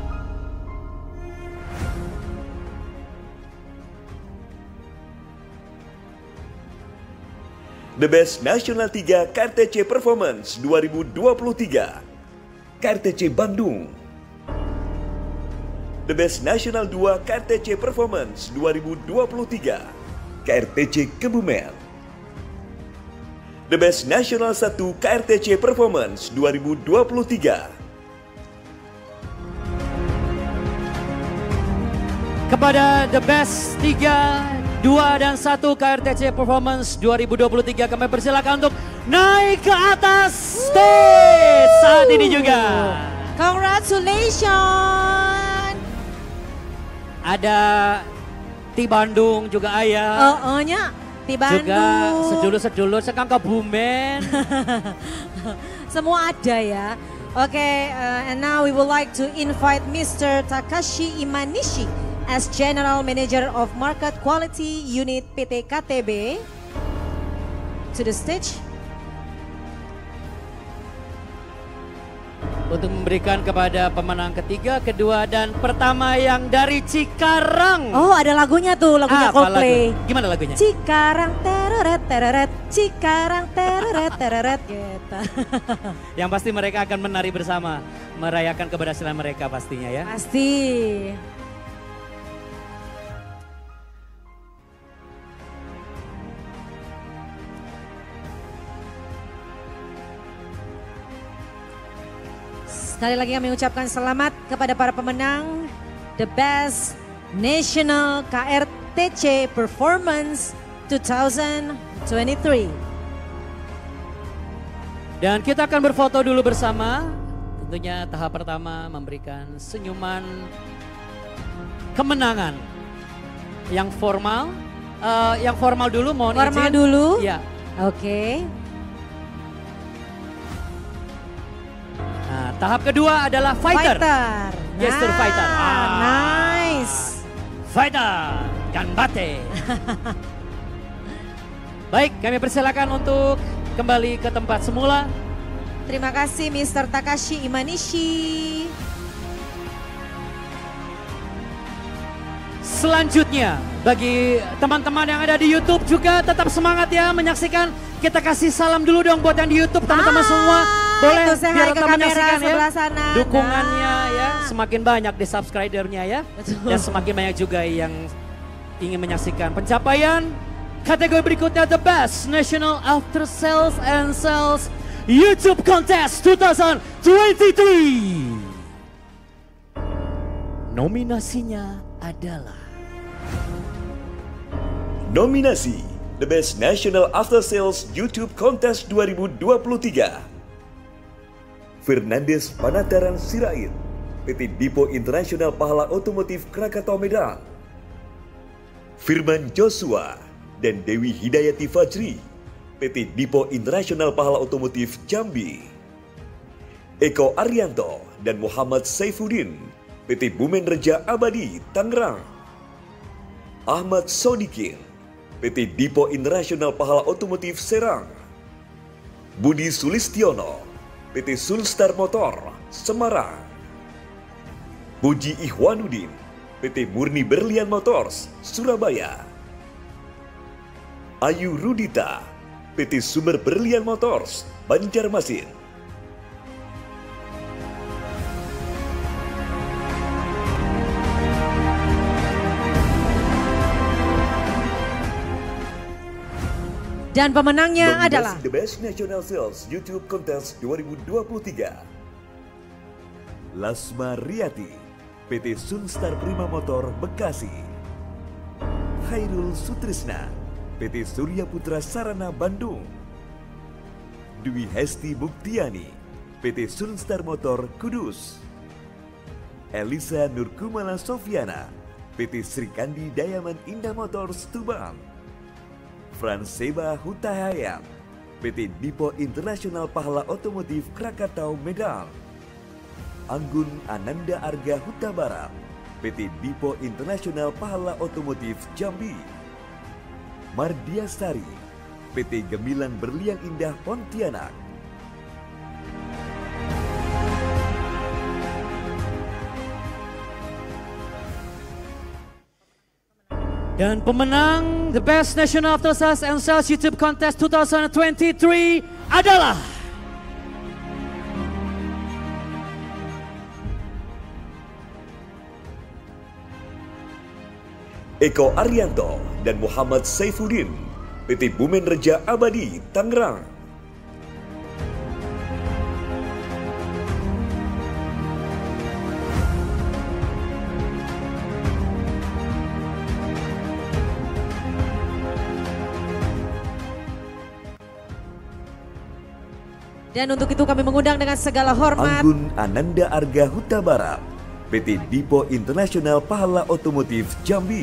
The Best National 3 KRTC Performance 2023 KRTC Bandung, The Best National 2 KRTC Performance 2023 KRTC Kebumen, The Best National 1 KRTC Performance 2023. Kepada The Best 3, 2 dan 1 KRTC Performance 2023 kami persilakan untuk naik ke atas stage saat ini juga. Congratulations. Ada Ti Bandung juga ayah. Nya Ti Bandung. Juga sedulur-sedulur sekang Kebumen. Semua ada ya. Okay, and now we would like to invite Mr. Takashi Imanishi as General Manager of Market Quality Unit PT KTB to the stage. Untuk memberikan kepada pemenang ketiga, kedua, dan pertama yang dari Cikarang. Oh, ada lagunya tuh, lagunya Coldplay. Lagu? Gimana lagunya? Cikarang tereret tereret, Cikarang tereret tereret gitu. Yang pasti mereka akan menari bersama, merayakan keberhasilan mereka pastinya ya. Pasti. Sekali lagi kami ucapkan selamat kepada para pemenang The Best National KRTC Performance 2023. Dan kita akan berfoto dulu bersama. Tentunya tahap pertama memberikan senyuman kemenangan yang formal. Yang formal dulu, mohon izin. Formal dulu? Iya. Oke. Nah, tahap kedua adalah fighter. Gesture fighter. Nice. Fighter, ganbate. Baik, kami persilakan untuk kembali ke tempat semula. Terima kasih Mr. Takashi Imanishi. Selanjutnya, bagi teman-teman yang ada di YouTube juga tetap semangat ya menyaksikan. Kita kasih salam dulu dong buat yang di YouTube teman-teman semua. Boleh biar tetap menyaksikan ya. Sana. Dukungannya ya semakin banyak di subscribernya ya. Betul. Dan semakin banyak juga yang ingin menyaksikan pencapaian kategori berikutnya, The Best National After Sales and Sales YouTube Contest 2023. Nominasinya adalah Nominasi The Best National After Sales YouTube Contest 2023. Fernandes Panataran Sirait, PT Dipo Internasional Pahala Otomotif Krakatau Medan. Firman Joshua dan Dewi Hidayati Fajri, PT Dipo Internasional Pahala Otomotif Jambi. Eko Arianto dan Muhammad Saifuddin, PT Bumen Reja Abadi Tangerang. Ahmad Sodikin, PT Dipo Internasional Pahala Otomotif Serang. Budi Sulistiono, PT Sulstar Motor Semarang. Puji Ihwanuddin, PT Murni Berlian Motors Surabaya. Ayu Rudita, PT Sumber Berlian Motors Banjarmasin. Dan pemenangnya Nominasi adalah The Best National Sales YouTube Contest 2023. Lasma Riyati, PT Sunstar Prima Motor Bekasi. Khairul Sutrisna, PT Surya Putra Sarana Bandung. Dwi Hesti Muktiani, PT Sunstar Motor Kudus. Elisa Nurkumala Sofiana, PT Srikandi Dayaman Indah Motors Tuban. Franseba Hutahayat, PT Dipo Internasional Pahala Otomotif Krakatau Medan. Anggun Ananda Arga Huta Barat, PT Dipo Internasional Pahala Otomotif Jambi. Mardia Sari, PT Gemilang Berlian Indah Pontianak. dan pemenang The Best National After Sales and Sales YouTube Contest 2023 adalah Eko Arianto dan Muhammad Saifuddin, PT Bumen Reja Abadi Tangerang. Dan untuk itu kami mengundang dengan segala hormat Anggun Ananda Arga Huta Barat, PT Dipo Internasional Pahala Otomotif Jambi.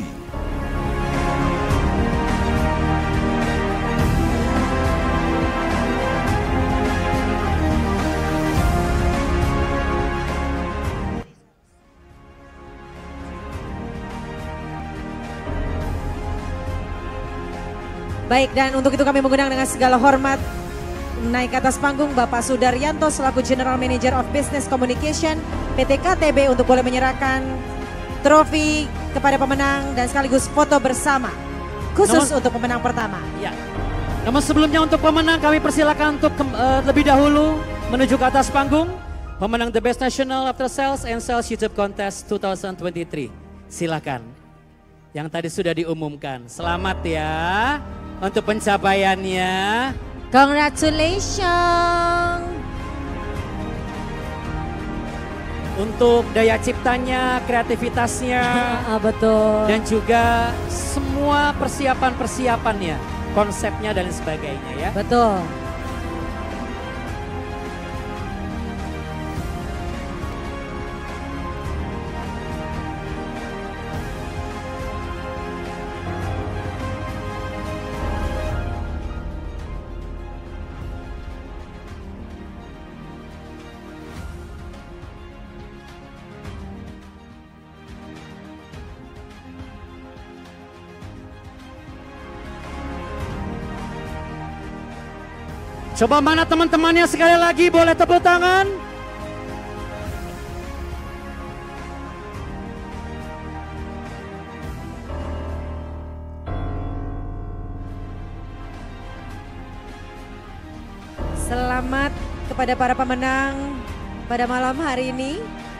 Baik, dan untuk itu kami mengundang dengan segala hormat naik ke atas panggung Bapak Sudaryanto selaku General Manager of Business Communication PT KTB untuk boleh menyerahkan trofi kepada pemenang dan sekaligus foto bersama khusus untuk pemenang pertama. Ya. Namun sebelumnya untuk pemenang kami persilakan untuk lebih dahulu menuju ke atas panggung pemenang The Best National After Sales and Sales YouTube Contest 2023. Silakan. Yang tadi sudah diumumkan. Selamat ya untuk pencapaiannya. Congratulations. Untuk daya ciptanya, kreativitasnya. Betul. Dan juga semua persiapan-persiapannya, konsepnya dan sebagainya ya. Betul. Coba mana teman-temannya sekali lagi boleh tepuk tangan. Selamat kepada para pemenang pada malam hari ini.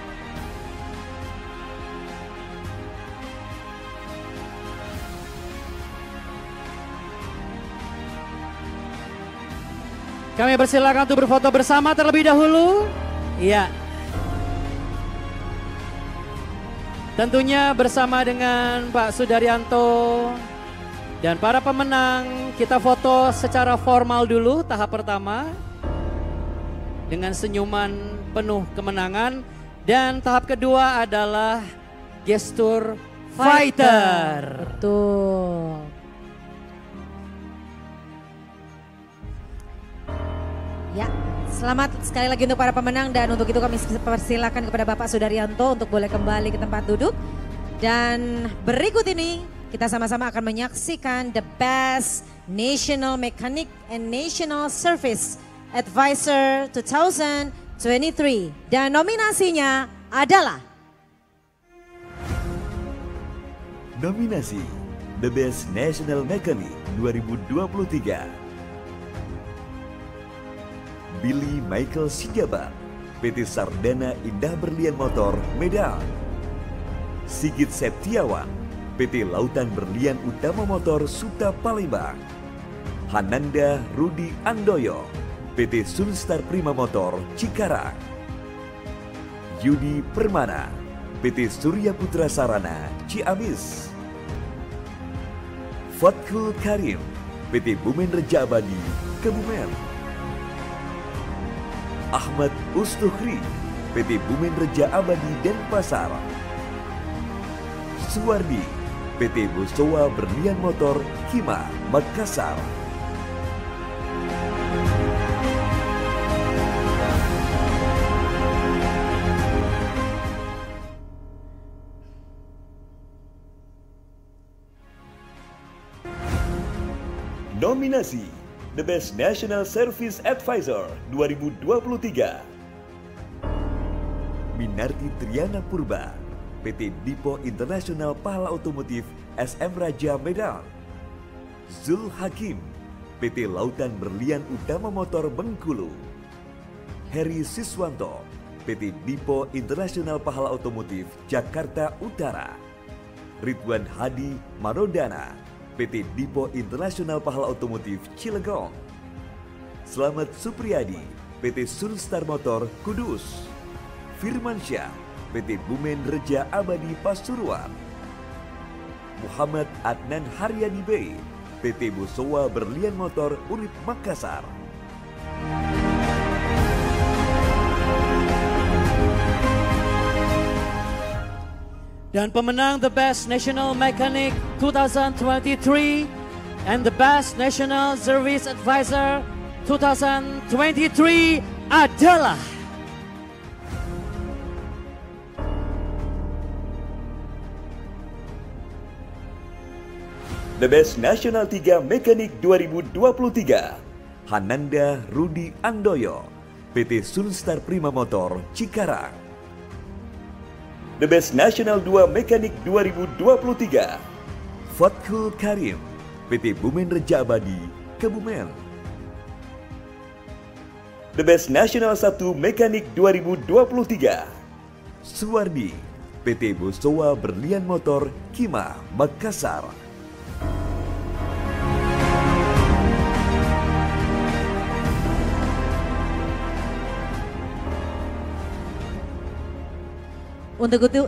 Kami persilakan untuk berfoto bersama terlebih dahulu. Iya. Tentunya bersama dengan Pak Sudaryanto dan para pemenang, kita foto secara formal dulu tahap pertama dengan senyuman penuh kemenangan, dan tahap kedua adalah gestur fighter. Betul. Ya, selamat sekali lagi untuk para pemenang, dan untuk itu kami persilakan kepada Bapak Sudaryanto untuk boleh kembali ke tempat duduk. Dan berikut ini kita sama-sama akan menyaksikan The Best National Mechanic and National Service Advisor 2023. Dan nominasinya adalah Nominasi The Best National Mechanic 2023. Billy Michael Sijabat, PT Sardana Indah Berlian Motor, Medan. Sigit Septiawan, PT Lautan Berlian Utama Motor, Suta, Palembang. Hananda Rudi Andoyo, PT Sunstar Prima Motor, Cikarang. Yudi Permana, PT Surya Putra Sarana, Ciamis. Fathul Karim, PT Bumen Reja Abadi, Kebumen. Ahmad Ustukhri, PT Bumen Reja Abadi, Denpasar. Suwardi, PT Busowa Berlian Motor, Hima, Makassar. Nominasi The Best National Service Advisor 2023. Minarti Triana Purba, PT Dipo Internasional Pahala Otomotif SM Raja Medan. Zul Hakim, PT Lautan Berlian Utama Motor Bengkulu. Heri Siswanto, PT Dipo Internasional Pahala Otomotif Jakarta Utara. Ridwan Hadi Marodana, PT Dipo Internasional Pahala Otomotif Cilegon. Slamet Supriyadi, PT Sunstar Motor Kudus. Firmansyah, PT Bumen Reja Abadi Pasuruan. Muhammad Adnan Haryadi Bey, PT Busowa Berlian Motor Urip Makassar. Dan pemenang The Best National Mechanic 2023 and The Best National Service Advisor 2023 adalah The Best National 3 Mechanic 2023. Hananda Rudi Andoyo, PT Sunstar Prima Motor Cikarang. The Best National 2 Mechanic 2023. Fathul Karim, PT Bumen Reja Abadi, Kebumen. The Best National 1 Mechanic 2023. Suwardi, PT Busowa Berlian Motor, Kima, Makassar. untuk itu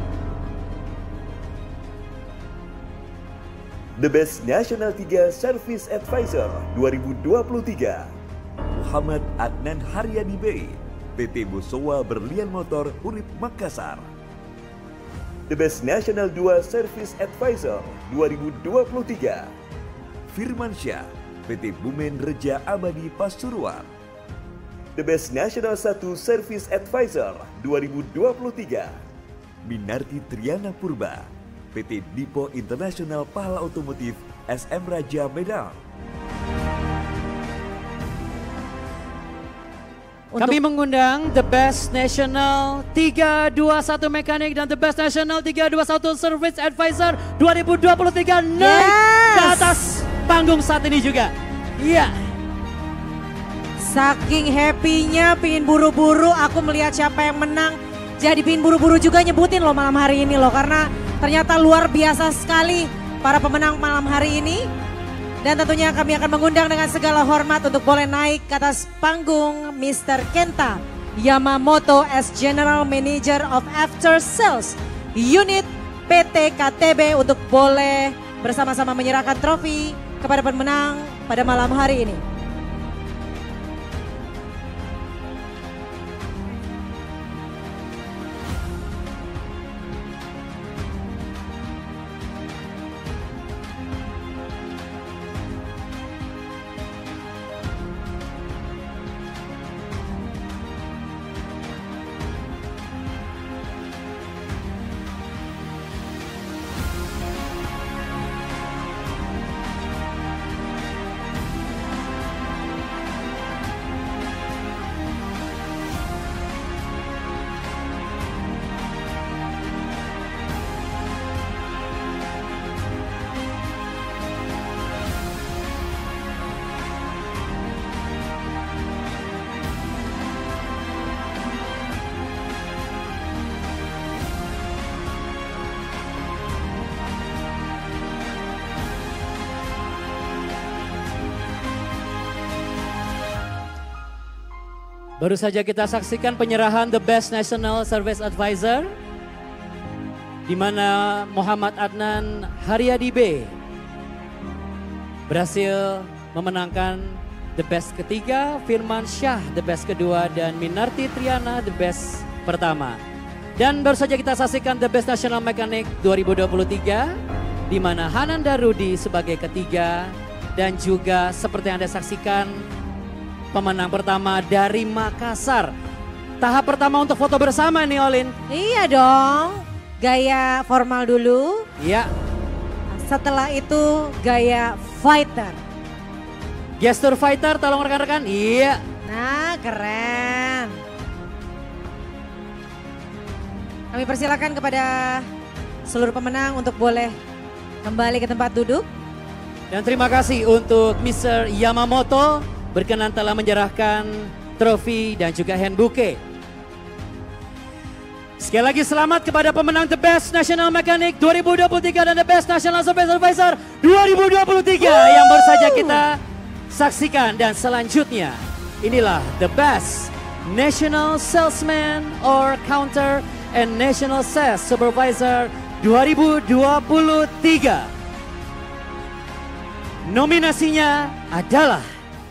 The Best National 3 Service Advisor 2023. Muhammad Adnan Haryadi Bey, PT Busowa Berlian Motor Urip Makassar. The Best National 2 Service Advisor 2023. Firmansyah, PT Bumen Reja Abadi Pasuruan. The Best National 1 Service Advisor 2023. Minarti Triana Purba, PT Dipo Internasional Pahala Otomotif SM Raja Medan. Kami mengundang The Best National 321 Mechanic dan The Best National 321 Service Advisor 2023 naik ke atas panggung saat ini juga. Iya. Saking happy-nya pingin buru-buru aku melihat siapa yang menang. Jadi pingin buru-buru juga nyebutin loh malam hari ini loh. Karena ternyata luar biasa sekali para pemenang malam hari ini. Dan tentunya kami akan mengundang dengan segala hormat untuk boleh naik ke atas panggung Mr. Kenta Yamamoto as General Manager of After Sales Unit PT KTB untuk boleh bersama-sama menyerahkan trofi kepada pemenang pada malam hari ini. Baru saja kita saksikan penyerahan The Best National Service Advisor, di mana Muhammad Adnan Haryadi B berhasil memenangkan The Best ketiga, Firman Syah The Best kedua, dan Minarti Triana The Best pertama. Dan baru saja kita saksikan The Best National Mechanic 2023, di mana Hananda Rudi sebagai ketiga, dan juga seperti yang Anda saksikan pemenang pertama dari Makassar. Tahap pertama untuk foto bersama nih Olin. Iya dong, gaya formal dulu. Iya. Setelah itu gaya fighter. Gestur fighter tolong rekan-rekan. Iya. Nah keren. Kami persilakan kepada seluruh pemenang untuk boleh kembali ke tempat duduk. Dan terima kasih untuk Mr. Yamamoto berkenan telah menyerahkan trofi dan juga hand bouquet. Sekali lagi selamat kepada pemenang The Best National Mechanic 2023 dan The Best National Service Advisor 2023 yang baru saja kita saksikan. Dan selanjutnya inilah The Best National Salesman or Counter and National Sales Supervisor 2023. Nominasinya adalah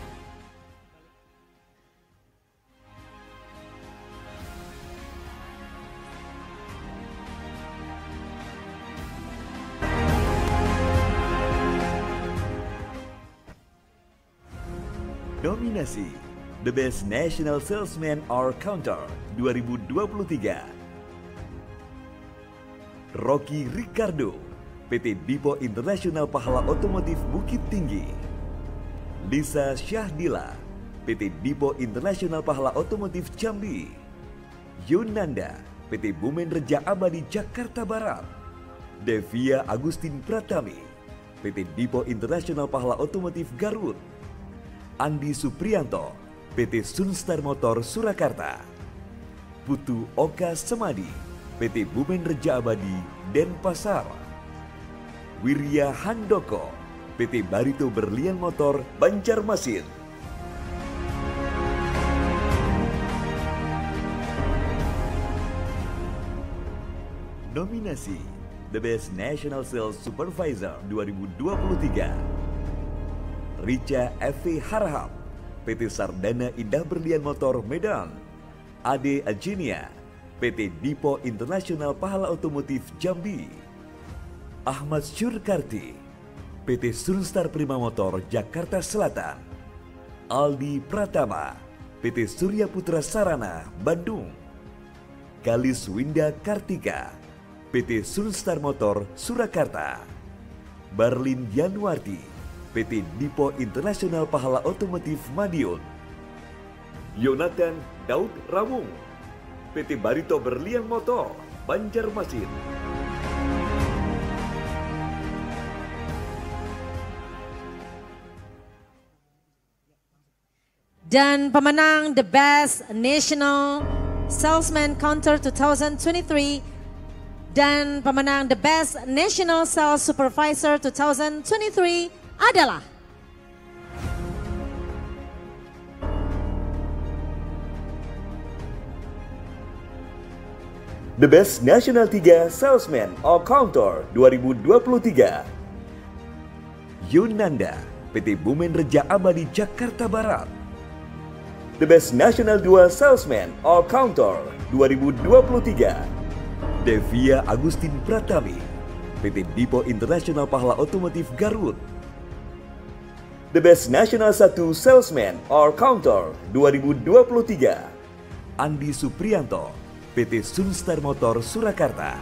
Nominasi The Best National Salesman or Counter 2023. Rocky Ricardo, PT Dipo Internasional Pahala Otomotif Bukit Tinggi. Lisa Syahdila, PT Dipo Internasional Pahala Otomotif Jambi. Yunanda, PT Bumen Reja Abadi Jakarta Barat. Devia Agustin Pratami, PT Dipo Internasional Pahala Otomotif Garut. Andi Supriyanto, PT Sunstar Motor Surakarta. Putu Oka Semadi, PT Bumen Reja Abadi Denpasar. Wirya Handoko, PT Barito Berlian Motor Banjarmasin. Nominasi The Best National Sales Supervisor 2023. Richa F. Harahap, PT Sardana Indah Berlian Motor Medan. Ade Ajinia, PT Dipo Internasional Pahala Otomotif Jambi. Ahmad Syurkarti, PT Sunstar Prima Motor Jakarta Selatan. Aldi Pratama, PT Surya Putra Sarana Bandung. Galis Winda Kartika, PT Sunstar Motor Surakarta. Barlin Yanuarti, PT Dipo Internasional Pahala Otomotif Madiun. Yonatan Daud Rawung, PT Barito Berlian Motor, Banjarmasin. Dan pemenang The Best National Salesman Counter 2023 dan pemenang The Best National Sales Supervisor 2023 adalah The Best National 3 Salesman or Counter 2023. Yunanda, PT Bumen Reja Abadi Jakarta Barat. The Best National 2 Salesman or Counter 2023. Devia Agustin Pratami, PT Dipo Internasional Pahala Otomotif Garut. The Best National 1 Salesman or Counter 2023. Andi Suprianto, PT Sunstar Motor Surakarta.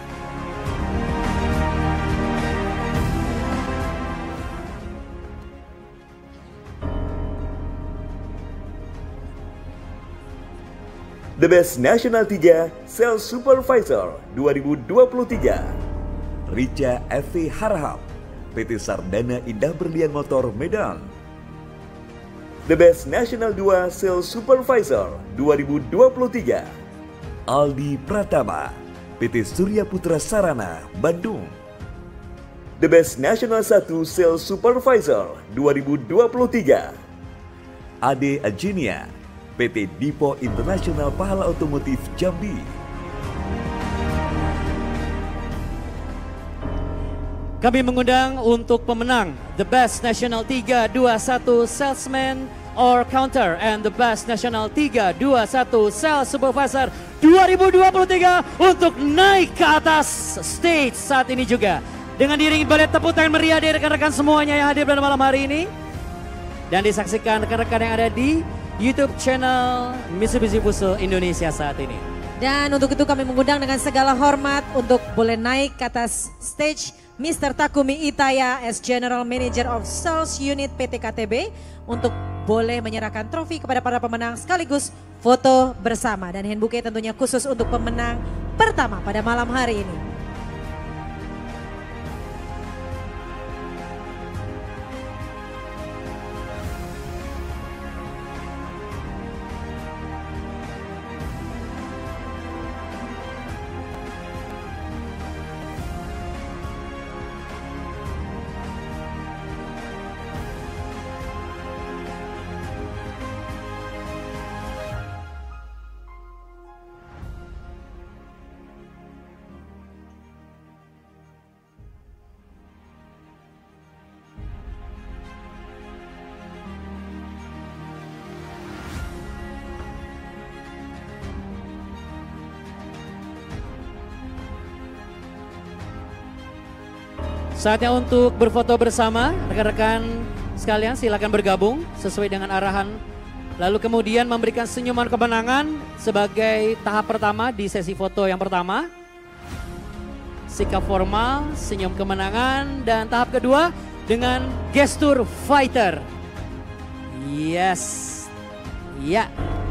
The Best National 3 Sales Supervisor 2023. Rica F.V. Harahap, PT Sardana Indah Berlian Motor Medan. The Best National 2 Sales Supervisor 2023. Aldi Pratama, PT Surya Putra Sarana, Bandung. The Best National 1 Sales Supervisor 2023. Ade Ajinia, PT Dipo Internasional Pahala Otomotif Jambi. Kami mengundang untuk pemenang The Best National 321 Salesman or Counter and The Best National 321 Sales Supervisor 2023 untuk naik ke atas stage saat ini juga. Dengan diiringi balet tepuk tangan meriah dari rekan-rekan semuanya yang hadir pada malam hari ini. Dan disaksikan rekan-rekan yang ada di YouTube channel Mitsubishi Fuso Indonesia saat ini. Dan untuk itu kami mengundang dengan segala hormat untuk boleh naik ke atas stage Mr. Takumi Itaya as General Manager of Sales Unit PT KTB untuk boleh menyerahkan trofi kepada para pemenang sekaligus foto bersama. Dan hand bouquet tentunya khusus untuk pemenang pertama pada malam hari ini. Saatnya untuk berfoto bersama, rekan-rekan sekalian silakan bergabung sesuai dengan arahan. Lalu kemudian memberikan senyuman kemenangan sebagai tahap pertama di sesi foto yang pertama. Sikap formal, senyum kemenangan, dan tahap kedua dengan gestur fighter. Yes, ya.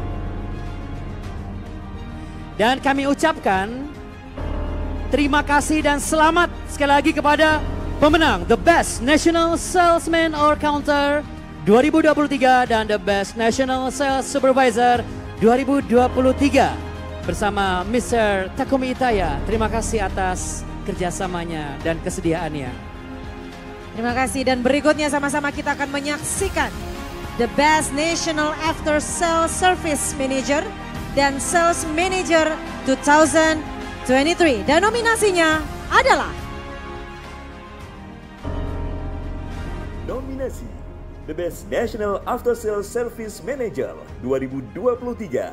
Dan kami ucapkan terima kasih dan selamat sekali lagi kepada pemenang The Best National Salesman or Counter 2023 dan The Best National Sales Supervisor 2023 bersama Mr. Takumi Itaya. Terima kasih atas kerjasamanya dan kesediaannya. Terima kasih dan berikutnya sama-sama kita akan menyaksikan The Best National After Sales Service Manager dan Sales Manager 2023 dan nominasinya adalah Nominasi The Best National After Sales Service Manager 2023.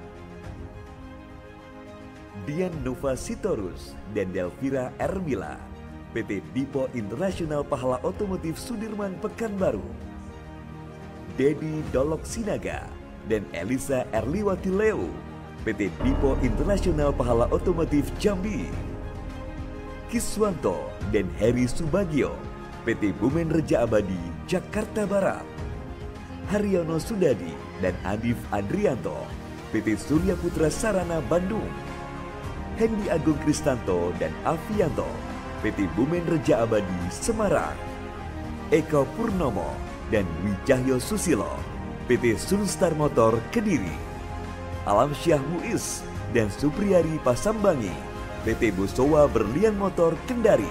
Dian Nova Sitorus dan Delvira Ermila, PT Dipo Internasional Pahala Otomotif Sudirman Pekanbaru. Dedi Dolok Sinaga dan Elisa Erliwati Leu, PT Dipo Internasional Pahala Otomotif Jambi. Kiswanto dan Heri Subagio, PT Bumen Reja Abadi, Jakarta Barat. Haryono Sudadi dan Adif Adrianto, PT Surya Putra Sarana Bandung. Hendi Agung Kristanto dan Avianto, PT Bumen Reja Abadi Semarang. Eko Purnomo dan Wijahyo Susilo, PT Sunstar Motor Kediri. Alam Syah Muiz dan Supriyari Pasambangi, PT Busowa Berlian Motor Kendari.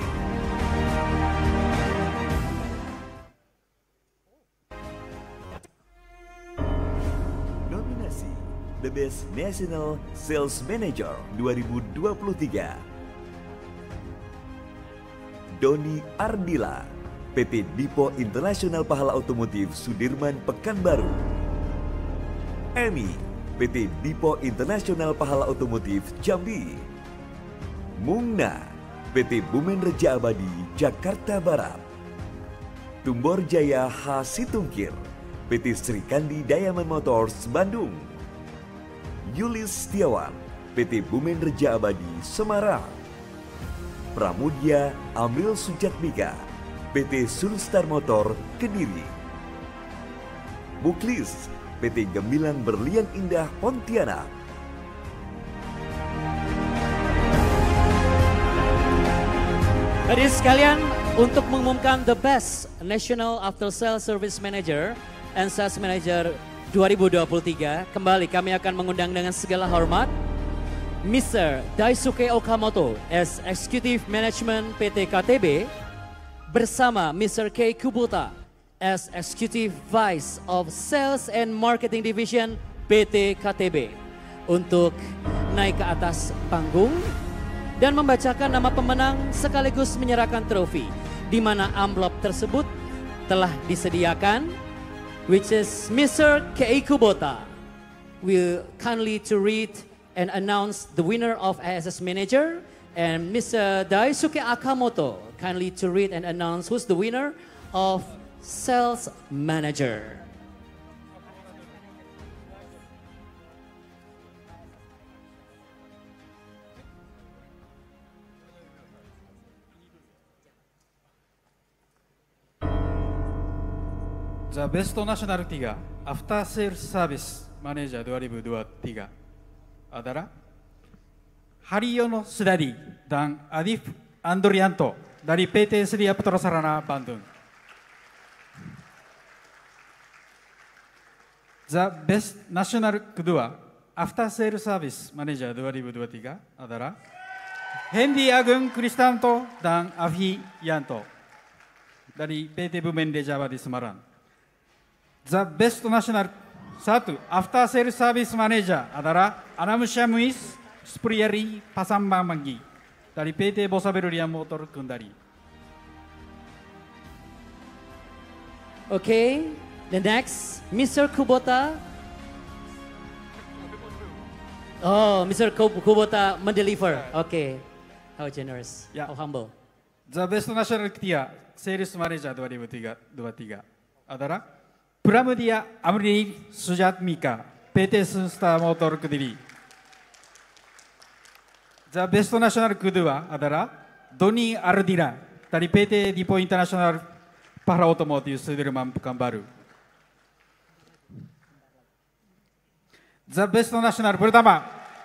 Nominasi The Best National Sales Manager 2023. Doni Ardila, PT Dipo Internasional Pahala Otomotif Sudirman Pekanbaru. Emmy, PT Dipo Internasional Pahala Otomotif Jambi. Mungna, PT Bumen Reja Abadi Jakarta Barat. Tumbor Jaya H. Situngkir, PT Srikandi Diamond Motors Bandung. Yulis Setiawan, PT Bumen Reja Abadi Semarang. Pramudia Amril Sujatmika, PT Sunstar Motor Kediri. Muklis, PT Gemilang Berlian Indah Pontianak. Hadirin sekalian, untuk mengumumkan The Best National After Sales Service Manager and Sales Manager 2023, kembali kami akan mengundang dengan segala hormat Mr. Daisuke Okamoto as Executive Management PT KTB bersama Mr. Kei Kubota as Executive Vice of Sales and Marketing Division PT KTB untuk naik ke atas panggung dan membacakan nama pemenang sekaligus menyerahkan trofi, di mana amplop tersebut telah disediakan, which is Mr. Kei Kubota will kindly to read and announce the winner of ISS Manager, and Mr. Daisuke Akamoto kindly to read and announce who's the winner of Sales Manager. The Best National 3 After Sales Service Manager 2023 adalah Haryono Sudadi dan Adif Andrianto dari PT Surya Putra Sarana Bandung. The Best National kedua After Sales Service Manager 2023 adalah Hendi Agung Kristanto dan Avianto dari PT Bumen Reja Abadi Semarang. The Best National 1 After Sales Service Manager adalah Alam Syah Muiz Supriyari Pasambangi dari PT Busowa Berlian Motor Kendari. Okay, the next, Mr. Kubota. Oh, Mr. Kubota mendeliver. Okay, how generous, how humble. The Best National ketiga Sales Manager 2023 adalah Pramudia Amril Sujatmika, PT Sunstar Motor Kediri. The Best National kedua adalah Doni Ardila dari PT Dipo Internasional Pahala Otomotif Sudirman Pekanbaru. The Best National pertama,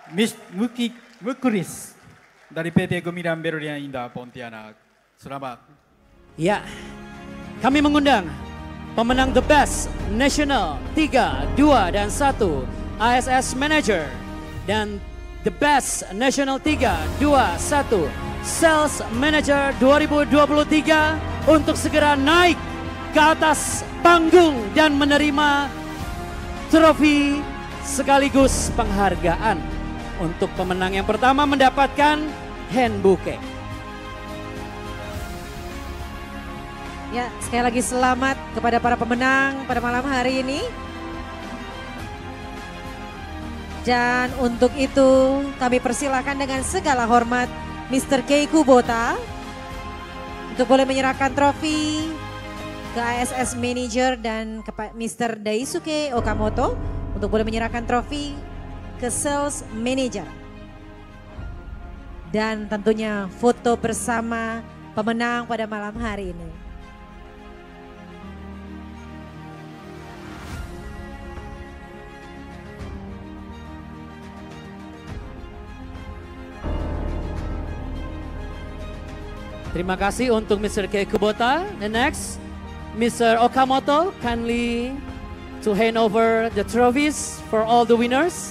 Muklis dari PT Gemilang Berlian Indah Pontianak. Selamat. Ya, kami mengundang pemenang The Best National 3, 2, dan 1 ISS Manager dan The Best National 3, 2, 1 Sales Manager 2023 untuk segera naik ke atas panggung dan menerima trofi sekaligus penghargaan. Untuk pemenang yang pertama mendapatkan hand bouquet. Ya, sekali lagi selamat kepada para pemenang pada malam hari ini. Dan untuk itu kami persilakan dengan segala hormat Mr. Kei Kubota untuk boleh menyerahkan trofi ke ISS Manager dan ke Mr. Daisuke Okamoto untuk boleh menyerahkan trofi ke Sales Manager. Dan tentunya foto bersama pemenang pada malam hari ini. Terima kasih untuk Mr. Kei Kubota. And next, Mr. Okamoto, kindly to hand over the trophies for all the winners.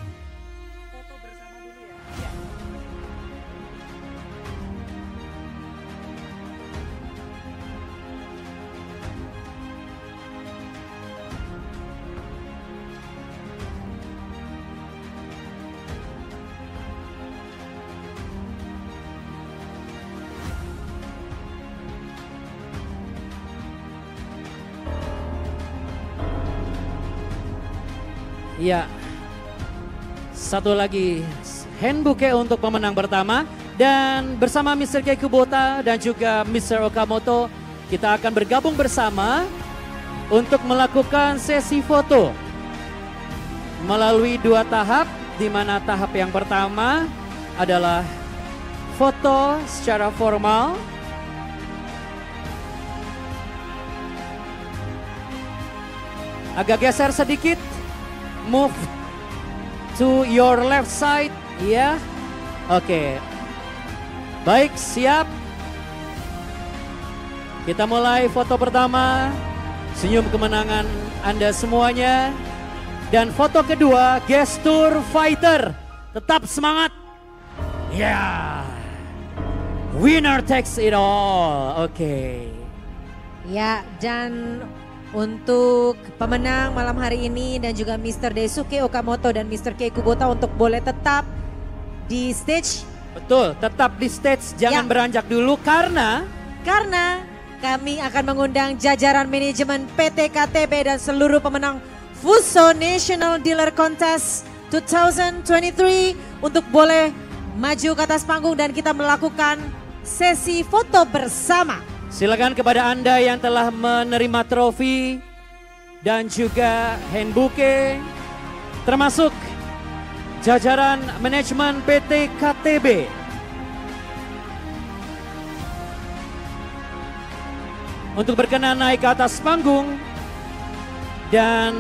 Ya, satu lagi hand bouquet untuk pemenang pertama. Dan bersama Mr. Kei Kubota dan juga Mr. Okamoto, kita akan bergabung bersama untuk melakukan sesi foto melalui 2 tahap, di mana tahap yang pertama adalah foto secara formal. Agak geser sedikit. Move to your left side, ya. Oke. Baik, siap. Kita mulai foto pertama. Senyum kemenangan Anda semuanya. Dan foto kedua, gestur fighter. Tetap semangat. Ya. Winner takes it all. Oke. Ya, dan untuk pemenang malam hari ini dan juga Mr. Daisuke Okamoto dan Mr. Kei Kubota untuk boleh tetap di stage. Betul, tetap di stage, jangan beranjak dulu karena kami akan mengundang jajaran manajemen PT KTB dan seluruh pemenang Fuso National Dealer Contest 2023 untuk boleh maju ke atas panggung dan kita melakukan sesi foto bersama. Silakan kepada Anda yang telah menerima trofi dan juga hand bouquet, termasuk jajaran manajemen PT KTB. Untuk berkenan naik ke atas panggung dan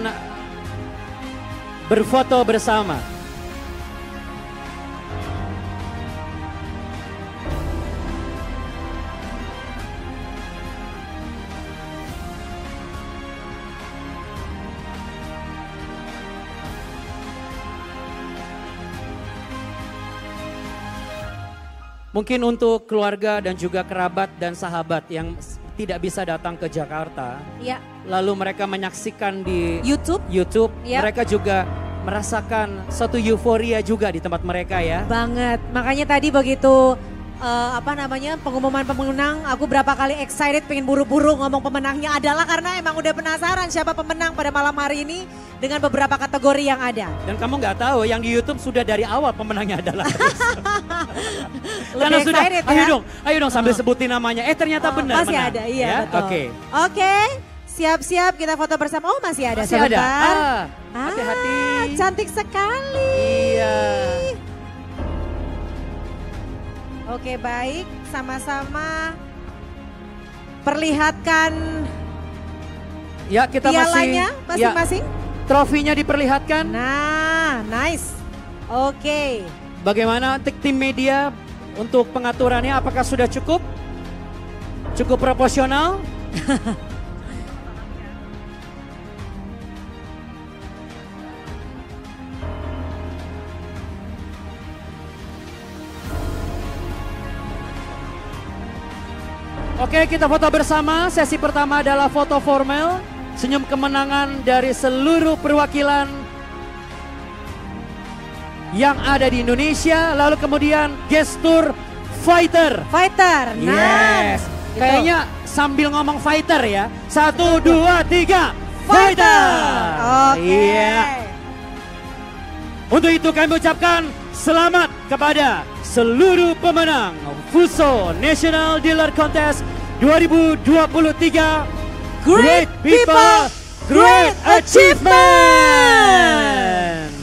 berfoto bersama. Mungkin untuk keluarga dan juga kerabat dan sahabat yang tidak bisa datang ke Jakarta, ya. Lalu mereka menyaksikan di YouTube, ya. Mereka juga merasakan satu euforia juga di tempat mereka ya. Banget, makanya tadi begitu pengumuman pemenang, aku berapa kali excited pengen buru-buru ngomong pemenangnya adalah karena emang udah penasaran siapa pemenang pada malam hari ini dengan beberapa kategori yang ada. Dan kamu nggak tahu yang di YouTube sudah dari awal pemenangnya adalah Karena sudah, ayo dong sambil sebutin namanya. Ternyata benar masih menang. ada, iya Ya? betul. Oke, siap-siap kita foto bersama. Oh masih ada, masih sebentar. ada. Hati-hati. Cantik sekali. Iya. Oke baik, sama-sama perlihatkan ya kita pialanya masing-masing. Ya, trofinya diperlihatkan. Nah, nice. Oke. Bagaimana tim media untuk pengaturannya? Apakah sudah cukup? Cukup proporsional? Oke, kita foto bersama. Sesi pertama adalah foto formal. Senyum kemenangan dari seluruh perwakilan yang ada di Indonesia. Lalu kemudian gestur fighter. Fighter, yes. Kayaknya sambil ngomong fighter ya. 1, 2, 3, fighter. Oke. Untuk itu kami ucapkan selamat kepada seluruh pemenang Fuso National Dealer Contest 2023. Great People, Great Achievement.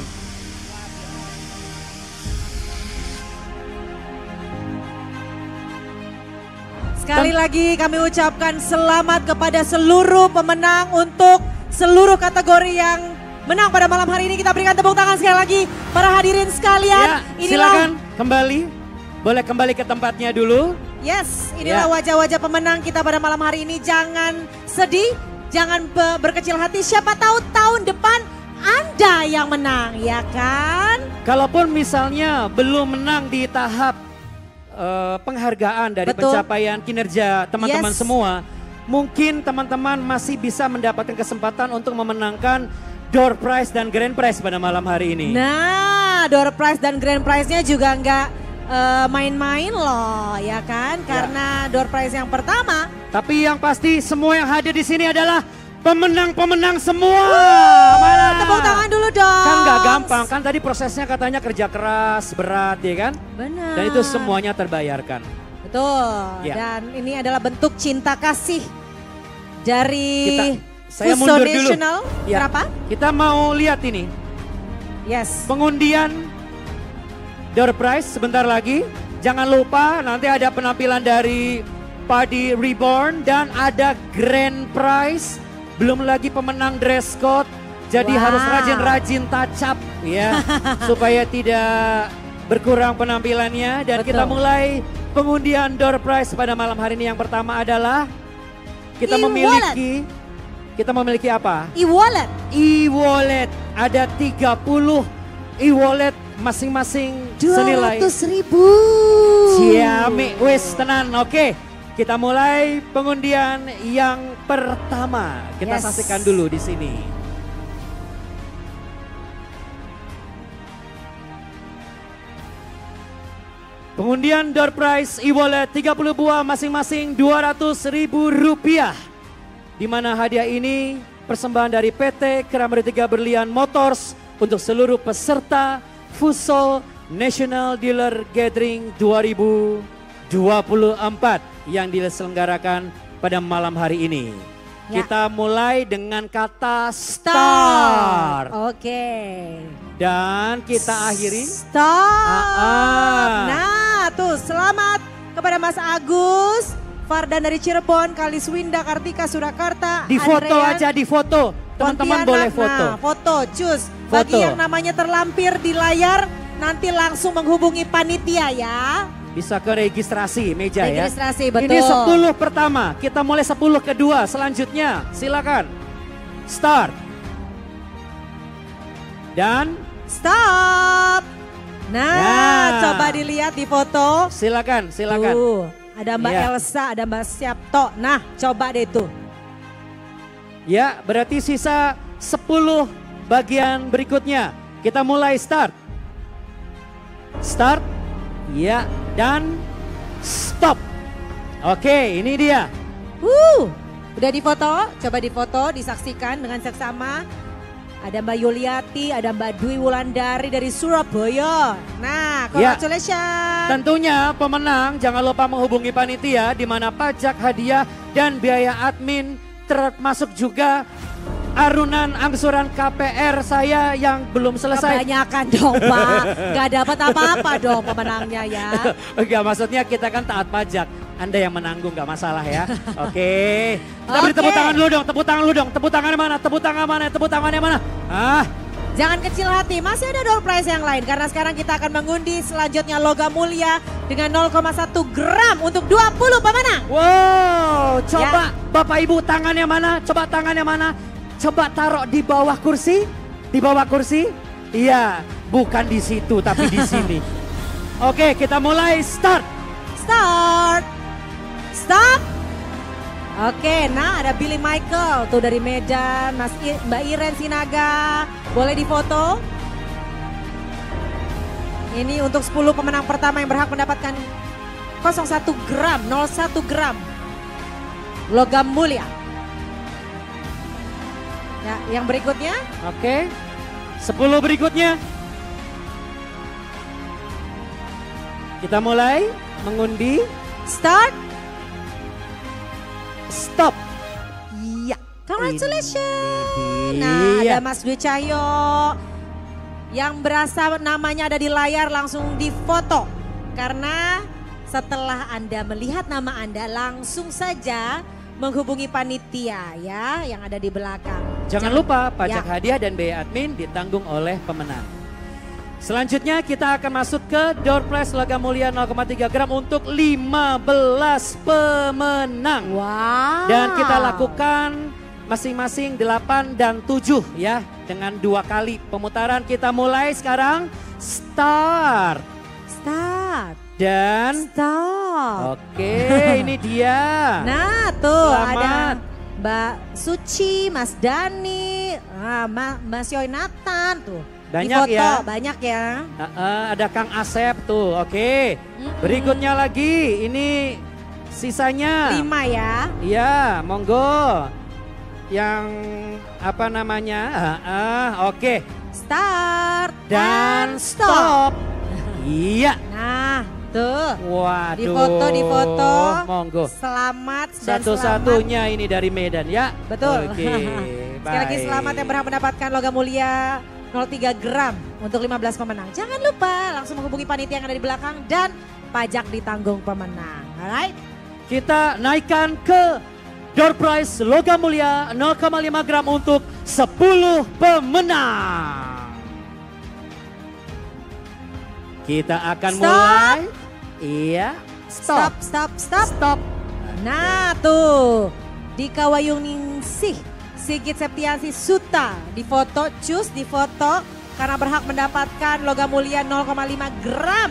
Sekali lagi kami ucapkan selamat kepada seluruh pemenang untuk seluruh kategori yang menang pada malam hari ini. Kita berikan tepuk tangan sekali lagi para hadirin sekalian. Ya, silakan kembali. Boleh kembali ke tempatnya dulu. Yes, inilah wajah-wajah pemenang kita pada malam hari ini. Jangan sedih, jangan berkecil hati. Siapa tahu tahun depan Anda yang menang, ya kan? Kalaupun misalnya belum menang di tahap penghargaan dari pencapaian kinerja teman-teman semua, mungkin teman-teman masih bisa mendapatkan kesempatan untuk memenangkan door prize dan grand prize pada malam hari ini. Nah, door prize dan grand prize-nya juga nggak main-main loh, ya kan? Karena door prize yang pertama. Tapi yang pasti semua yang hadir di sini adalah pemenang-pemenang semua. Mana? Tepuk tangan dulu dong. Kan nggak gampang, kan tadi prosesnya katanya kerja keras, berat, ya kan? Benar. Dan itu semuanya terbayarkan. Betul. Ya. Dan ini adalah bentuk cinta kasih dari Saya Fuso mundur National. dulu. Ya. Kenapa? Kita mau lihat ini. Yes. Pengundian door prize sebentar lagi. Jangan lupa nanti ada penampilan dari Padi Reborn dan ada grand prize. Belum lagi pemenang dress code. Jadi harus rajin-rajin touch up ya. Supaya tidak berkurang penampilannya. Dan kita mulai pengundian door prize pada malam hari ini. Yang pertama adalah kita memiliki apa? E-wallet. E-wallet. Ada 30 e-wallet masing-masing senilai 200.000. Ciami, wis tenan. Oke, kita mulai pengundian yang pertama. Kita saksikan dulu di sini. Pengundian door prize e-wallet 30 buah masing-masing Rp200.000. Di mana hadiah ini persembahan dari PT Keramari 3 Berlian Motors untuk seluruh peserta Fuso National Dealer Gathering 2024 yang diselenggarakan pada malam hari ini. Kita mulai dengan kata start. Oke. Dan kita akhiri stop. Nah tuh selamat kepada Mas Agus, Fardan dari Cirebon, Kaliswinda, Kartika, Surakarta. Di foto aja, di foto. Teman-teman boleh foto. Nah, foto, cus. Bagi yang namanya terlampir di layar, nanti langsung menghubungi panitia ya. Bisa ke registrasi meja ya. Registrasi, betul. Ini 10 pertama, kita mulai 10 kedua. Selanjutnya silakan. Start. Dan stop. Nah, coba dilihat di foto. Silakan. Ada Mbak Elsa, ada Mbak Siapto. Nah, coba deh tuh. Ya, berarti sisa 10 bagian berikutnya. Kita mulai start. Start. Ya, dan stop. Oke, ini dia. Udah difoto, coba difoto, disaksikan dengan seksama. Ada Mbak Yuliati, ada Mbak Dwi Wulandari dari Surabaya. Nah, congratulations. Tentunya pemenang jangan lupa menghubungi panitia di mana pajak, hadiah, dan biaya admin termasuk juga arunan angsuran KPR saya yang belum selesai. Kebanyakan dong Pak, gak dapat apa-apa dong pemenangnya ya. Enggak, maksudnya kita kan taat pajak. Anda yang menanggung gak masalah ya. Oke. Kita beri tepuk tangan dulu dong, tepuk tangan dulu dong. Tepuk tangannya mana, tepuk tangannya mana. Jangan kecil hati, masih ada door prize yang lain. Karena sekarang kita akan mengundi selanjutnya logam mulia dengan 0,1 gram untuk 20 pemenang. Wow, coba Bapak Ibu tangannya mana, coba tangannya mana. Coba taruh di bawah kursi, Iya, bukan di situ tapi di sini. Oke, kita mulai start. Stop. Oke, nah ada Billy Michael tuh dari Medan, Mbak Iren Sinaga, boleh difoto. Ini untuk 10 pemenang pertama yang berhak mendapatkan 01 gram logam mulia. Ya, yang berikutnya. Oke, 10 berikutnya. Kita mulai mengundi. Start. Stop. Iya. Congratulations. Nah, ada Mas Dwi Cahyo. Yang berasa namanya ada di layar langsung difoto. Karena setelah Anda melihat nama Anda langsung saja menghubungi panitia ya yang ada di belakang. Jangan lupa pajak hadiah dan biaya admin ditanggung oleh pemenang. Selanjutnya kita akan masuk ke door prize logam mulia 0,3 gram untuk 15 pemenang. Wow. Dan kita lakukan masing-masing 8 dan 7 ya. Dengan 2 kali pemutaran. Kita mulai sekarang. Start. Dan stop. Oke, ini dia. Nah tuh Selamat. ada Mbak Suci, Mas Dani, Mas Yoynatan tuh. Banyak di foto, ya. banyak ya. Ada Kang Asep tuh, oke. Berikutnya lagi, ini sisanya. 5 ya. Iya, monggo. Yang apa namanya? Oke. Start Dan stop. Iya. Nah tuh. Waduh. Di foto. Monggo. Selamat dan Satu-satunya ini dari Medan ya. Betul. Oke. Sekali lagi selamat yang berhak mendapatkan logam mulia 0,3 gram untuk 15 pemenang. Jangan lupa langsung menghubungi panitia yang ada di belakang dan pajak ditanggung pemenang. Alright. Kita naikkan ke door prize logam mulia 0,5 gram untuk 10 pemenang. Kita akan mulai. Iya. Stop. Nah tuh. Dika Wayuningsih, Sigit Septiansi Suta difoto, cus difoto karena berhak mendapatkan logam mulia 0,5 gram.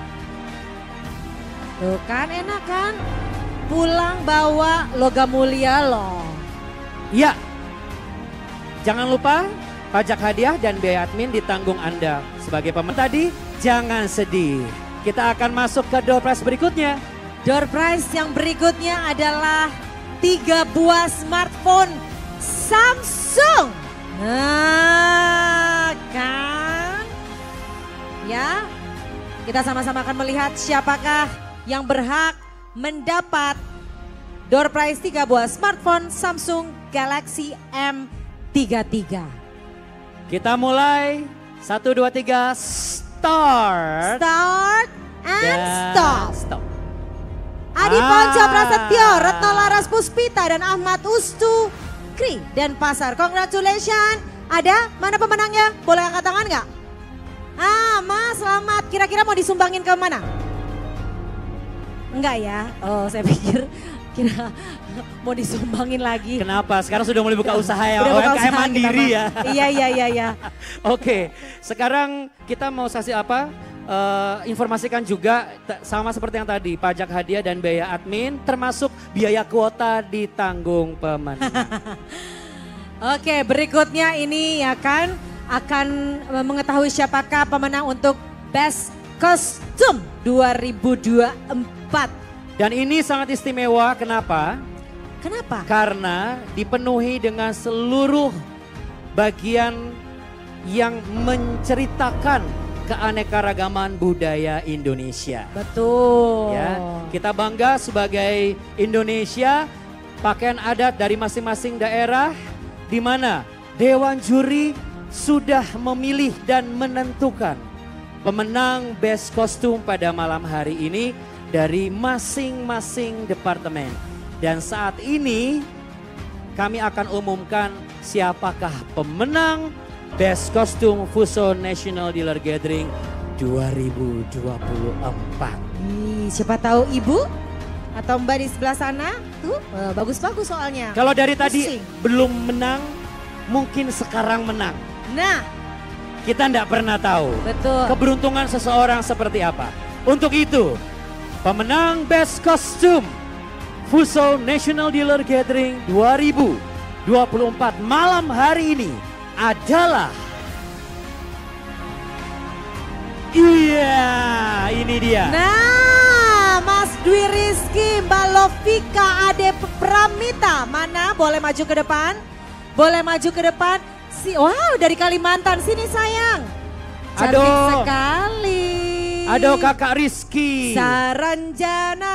Tuh kan enak kan? Pulang bawa logam mulia loh. Iya. Jangan lupa pajak hadiah dan biaya admin ditanggung Anda sebagai pemenang. Tadi jangan sedih. Kita akan masuk ke door prize berikutnya. Door prize yang berikutnya adalah 3 buah smartphone Samsung. Nah kan. Ya. Kita sama-sama akan melihat siapakah yang berhak mendapat door prize 3 buah smartphone Samsung Galaxy M33. Kita mulai 1, 2, 3 start. Start and stop. Stop. Adi Ponco Prasetyo, Retno Laras Puspita dan Ahmad Ustu Kri dan Pasar. Congratulations. Ada mana pemenangnya? Boleh angkat tangan nggak? Mas selamat. Kira-kira mau disumbangin ke mana? Enggak ya? Oh saya pikir kira mau disumbangin lagi. Kenapa? Sekarang sudah mulai buka usaha ya, Udah UMKM mandiri ya. Iya. Oke, sekarang kita mau kasih apa? Informasikan juga sama seperti yang tadi, pajak hadiah dan biaya admin termasuk biaya kuota ditanggung pemenang. Oke, berikutnya ini ya kan akan mengetahui siapakah pemenang untuk Best Costume 2024. Dan ini sangat istimewa, kenapa? Kenapa? Karena dipenuhi dengan seluruh bagian yang menceritakan keanekaragaman budaya Indonesia. Betul. Ya, kita bangga sebagai Indonesia, pakaian adat dari masing-masing daerah di mana Dewan Juri sudah memilih dan menentukan pemenang Best Costume pada malam hari ini dari masing-masing departemen. Dan saat ini kami akan umumkan siapakah pemenang Best Costume Fuso National Dealer Gathering 2024. Siapa tahu ibu atau mbak di sebelah sana tuh bagus-bagus soalnya. Kalau dari tadi Pusing. belum menang, mungkin sekarang menang. Nah, kita tidak pernah tahu. Betul. Keberuntungan seseorang seperti apa. Untuk itu, pemenang Best Costume Fuso National Dealer Gathering 2024 malam hari ini adalah, ini dia. Nah, Mas Dwi Rizky, Mbak Lovika, Ade Pramita, mana boleh maju ke depan? Boleh maju ke depan? Wow, dari Kalimantan, sini sayang. Cantik sekali. Aduh Kakak Rizky. Saranjana.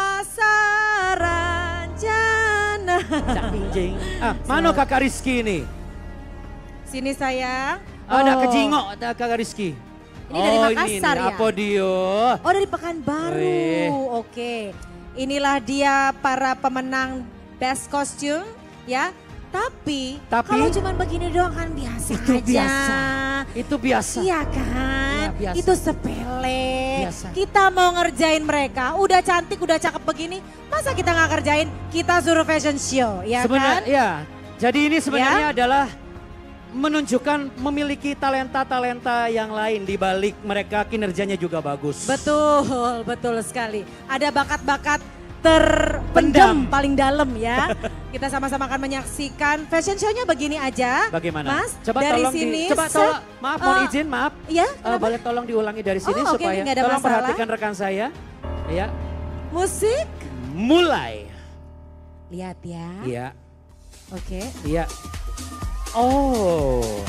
Mana Kakak Rizky ini? Sini sayang. Ada kejingok Kakak Rizky. Ini dari Makassar ya? Apa dia? Oh dari Pekanbaru. Oke. Inilah dia para pemenang Best Costume ya. Tapi kalau cuma begini doang kan biasa itu aja. biasa. Itu biasa. Iya kan? Ya, biasa. Itu sepele. Biasa. Kita mau ngerjain mereka, udah cantik, udah cakep begini, masa kita nggak kerjain? Kita suruh fashion show, ya kan? Ya, jadi ini sebenarnya adalah menunjukkan memiliki talenta-talenta yang lain di balik mereka kinerjanya juga bagus. Betul, betul sekali. Ada bakat-bakat terpendam paling dalam ya. Kita sama-sama akan menyaksikan fashion show-nya begini aja. Bagaimana? Mas, coba dari tolong sini. maaf, mohon izin, maaf. Iya, boleh tolong diulangi dari sini oke, supaya nggak ada tolong masalah. perhatikan rekan saya. Ya. Musik. Mulai. Lihat ya. Iya. Oke. Iya. Oh.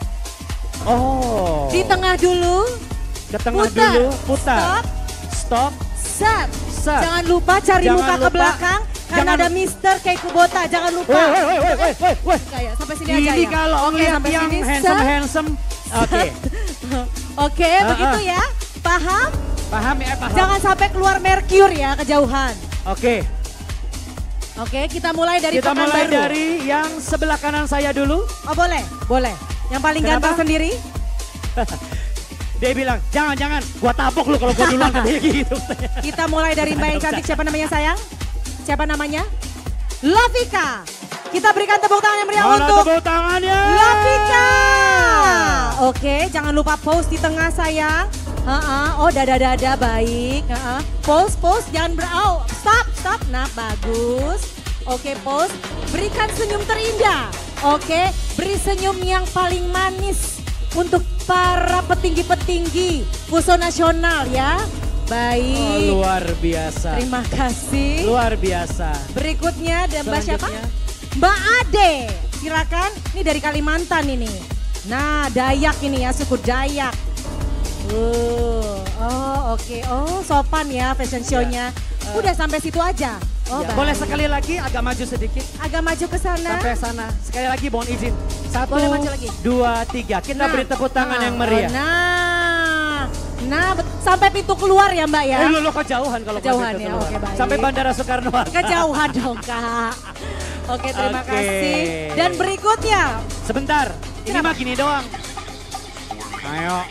Di tengah dulu. Ke tengah dulu, putar. Stop. Set. Jangan lupa cari muka ke belakang. Karena ada Mister kayak Kubota, jangan lupa. Woi. Kayak sampai sini aja ya. Ini kalau ngeliat yang handsome. Oke. Oke, begitu ya. Paham? Paham ya, paham. Jangan sampai keluar Merkure ya, kejauhan. Oke. Oke, kita mulai dari Kita mulai Pekanbaru. dari yang sebelah kanan saya dulu. Oh boleh, boleh. Yang paling ganteng sendiri. Dia bilang, jangan, gua tabok lu kalau gua duluan kayak gitu. Kita mulai dari Mbak yang cantik, siapa namanya sayang? Siapa namanya? Lovika. Kita berikan tepuk tangan yang meriah untuk tepuk tangannya. Lovika. Oke, jangan lupa pose di tengah sayang. Oh dada baik. Pose, jangan stop. Nah bagus. Oke pose, berikan senyum terindah. Oke, beri senyum yang paling manis untuk para petinggi-petinggi Fuso Nasional ya. Baik. Oh, luar biasa. Terima kasih. Luar biasa. Berikutnya ada Mbak siapa? Mbak Ade. Silakan, ini dari Kalimantan ini. Nah Dayak ini ya, suku Dayak. Oke. Oh sopan ya fashion show-nya. Udah sampai situ aja. Oh, ya, boleh sekali lagi agak maju sedikit. Agak maju ke sana. Sampai sana. Sekali lagi mohon izin. 1, boleh maju lagi. 2, 3. Kita beri tepuk tangan yang meriah. Sampai pintu keluar ya Mbak ya. Lu kejauhan kalau kejauhan ya. Oke, baik. Sampai Bandara Soekarno-Hatta. Kejauhan dong Kak. Oke, terima kasih. Dan berikutnya. Sebentar. Ini mah gini doang. Ayo.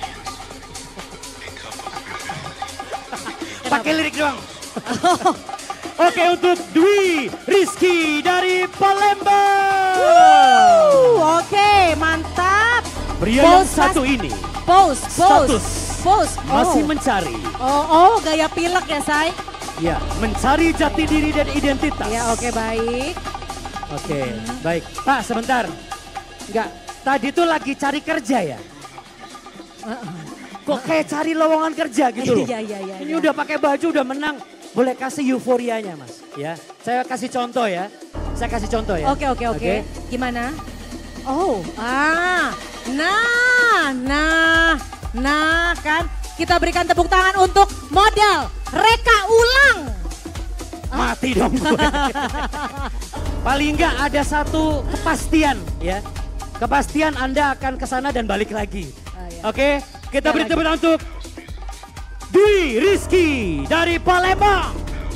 Pakai lirik doang. Oke, untuk Dwi Rizky dari Palembang. Oke, mantap. Pria yang satu ini. Pose. Masih mencari. Gaya pilek ya, Say. Ya, mencari jati diri dan identitas. Ya, oke, baik. Oke, baik. Pak, sebentar. Enggak, tadi tuh lagi cari kerja ya? Kok kayak cari lowongan kerja gitu loh. Iya. Ini udah pakai baju, udah menang. Boleh kasih euforianya Mas. Ya, saya kasih contoh ya. Oke. Gimana? Nah kan. Kita berikan tepuk tangan untuk model reka ulang. Mati dong. Paling enggak ada satu kepastian ya. Kepastian Anda akan ke sana dan balik lagi. Oke, kita beri tepuk tangan untuk Dwi Rizky dari Palembang.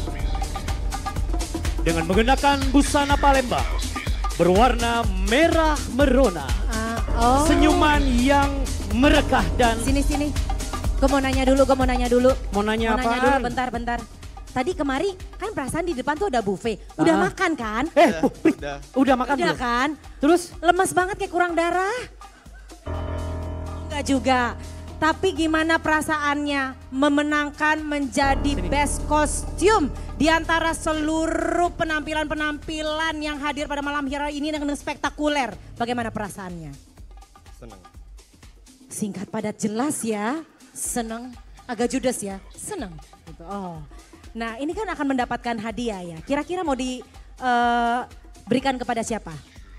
Dengan mengenakan busana Palembang berwarna merah merona. Senyuman yang merekah dan... Sini. Gue mau nanya dulu. Mau nanya apa? Bentar. Tadi kemari kan perasaan di depan tuh ada buffet. Udah makan kan? Udah makan belum? Udah kan? Terus? Lemas banget kayak kurang darah. Enggak juga. Tapi gimana perasaannya memenangkan menjadi best costume di antara seluruh penampilan-penampilan yang hadir pada malam hari ini dengan spektakuler. Bagaimana perasaannya? Senang. Singkat padat jelas ya. Senang, agak judes ya. Senang. Gitu. Nah ini kan akan mendapatkan hadiah ya. Kira-kira mau diberikan kepada siapa?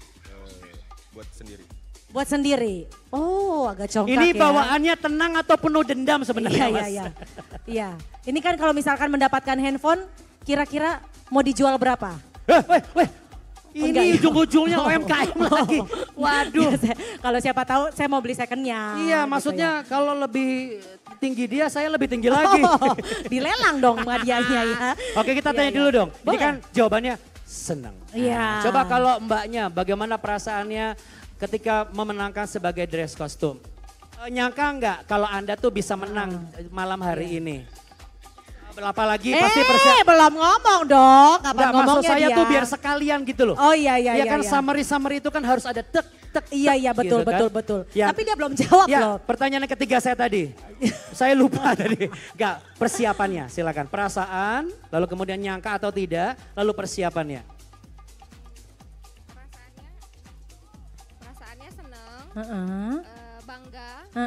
Buat sendiri. Agak congkak ya. Ini bawaannya tenang atau penuh dendam sebenarnya Mas? Iya. Ini kan kalau misalkan mendapatkan handphone, kira-kira mau dijual berapa? Ini ujung-ujungnya UMKM lagi. Waduh. Kalau siapa tahu saya mau beli secondnya. Iya maksudnya kalau lebih tinggi dia, saya lebih tinggi lagi. Dilelang dong hadiahnya ya. Oke kita tanya dulu dong. Ini kan jawabannya senang. Iya. Coba kalau mbaknya, bagaimana perasaannya ketika memenangkan sebagai dress kostum? Nyangka nggak kalau Anda tuh bisa menang malam hari ini? Apalagi pasti belum ngomong dong. Kapan ngomongnya maksud saya dia? tuh biar sekalian gitu loh. Oh iya. Ya kan summary itu kan harus ada tek. Iya betul gitu kan? betul. Ya. Tapi dia belum jawab loh. Pertanyaan ketiga saya tadi. Saya lupa tadi. Enggak, persiapannya silakan. Perasaan, lalu kemudian nyangka atau tidak, lalu persiapannya. Perasaannya seneng, bangga,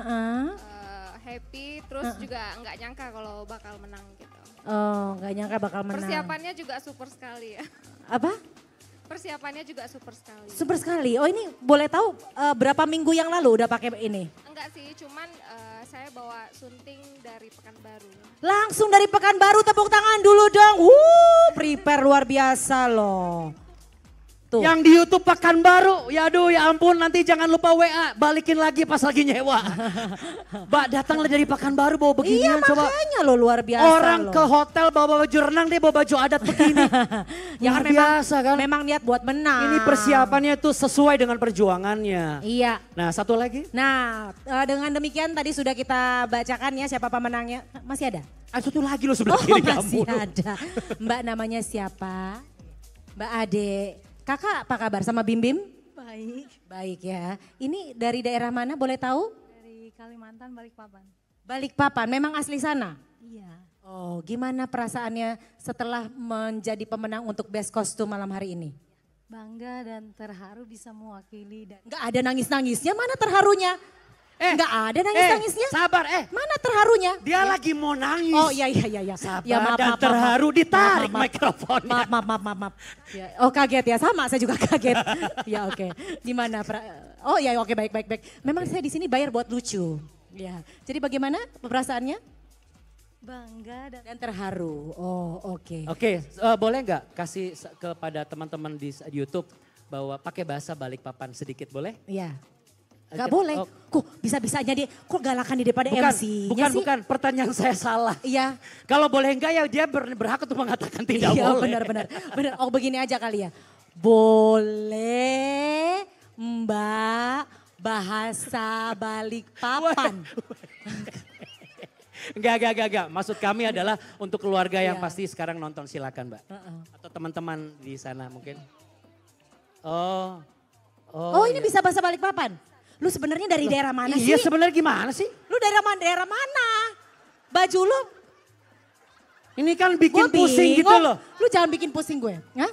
happy, terus juga nggak nyangka kalau bakal menang gitu. Oh, nggak nyangka bakal menang. Persiapannya juga super sekali ya. Apa? Persiapannya juga super sekali. Super sekali. Oh ini boleh tahu berapa minggu yang lalu udah pakai ini? Enggak sih, cuman saya bawa sunting dari Pekanbaru. Langsung dari Pekanbaru, tepuk tangan dulu dong. Prepare luar biasa loh. Tuh. Yang di YouTube Pekanbaru, ya aduh ya ampun nanti jangan lupa WA, balikin lagi pas lagi nyewa. Mbak datanglah dari Pekanbaru bawa beginian coba. Iya makanya lo luar biasa orang loh. ke hotel bawa baju renang dia bawa baju adat begini. Yang biasa kan. Memang niat buat menang. Ini persiapannya itu sesuai dengan perjuangannya. Iya. Nah satu lagi. Nah dengan demikian tadi sudah kita bacakan ya siapa pemenangnya. Masih ada? Satu lagi loh sebelah kiri kamu. Masih ada. Mbak namanya siapa? Mbak Ade. Kakak apa kabar sama Bim Bim? Baik. Baik ya. Ini dari daerah mana boleh tahu? Dari Kalimantan, Balikpapan. Balikpapan, memang asli sana? Iya. Oh gimana perasaannya setelah menjadi pemenang untuk best kostum malam hari ini? Bangga dan terharu bisa mewakili. Nggak ada nangis-nangisnya, mana terharunya? Nggak ada nangis-nangisnya. Sabar, mana terharunya? Dia lagi mau nangis. Oh iya. Sabar ya, maaf, dan terharu ditarik mikrofonnya. Maaf. Ya, oh kaget ya, sama saya juga kaget. Ya oke. Di mana? Oh ya oke baik. Memang saya di sini bayar buat lucu. Ya. Jadi bagaimana perasaannya? Bangga dan terharu. Oh oke. Oke, boleh nggak kasih kepada teman-teman di YouTube bahwa pakai bahasa Balikpapan sedikit boleh? Iya. Gak boleh, kok bisa-bisanya dia, kok galakan di daripada MC-nya sih? Bukan, pertanyaan saya salah. Iya. Kalau boleh enggak ya dia berhak untuk mengatakan tidak boleh. Iya benar. Oh begini aja kali ya. Boleh Mbak bahasa Balikpapan. Enggak. Maksud kami adalah untuk keluarga yang pasti sekarang nonton silakan Mbak. Atau teman-teman di sana mungkin. Oh ini bisa bahasa Balikpapan? Lu sebenarnya dari daerah mana sih? Iya sebenarnya gimana sih? Lu daerah mana? Baju lu? Ini kan bikin pusing gitu loh. Lu jangan bikin pusing gue. Hah?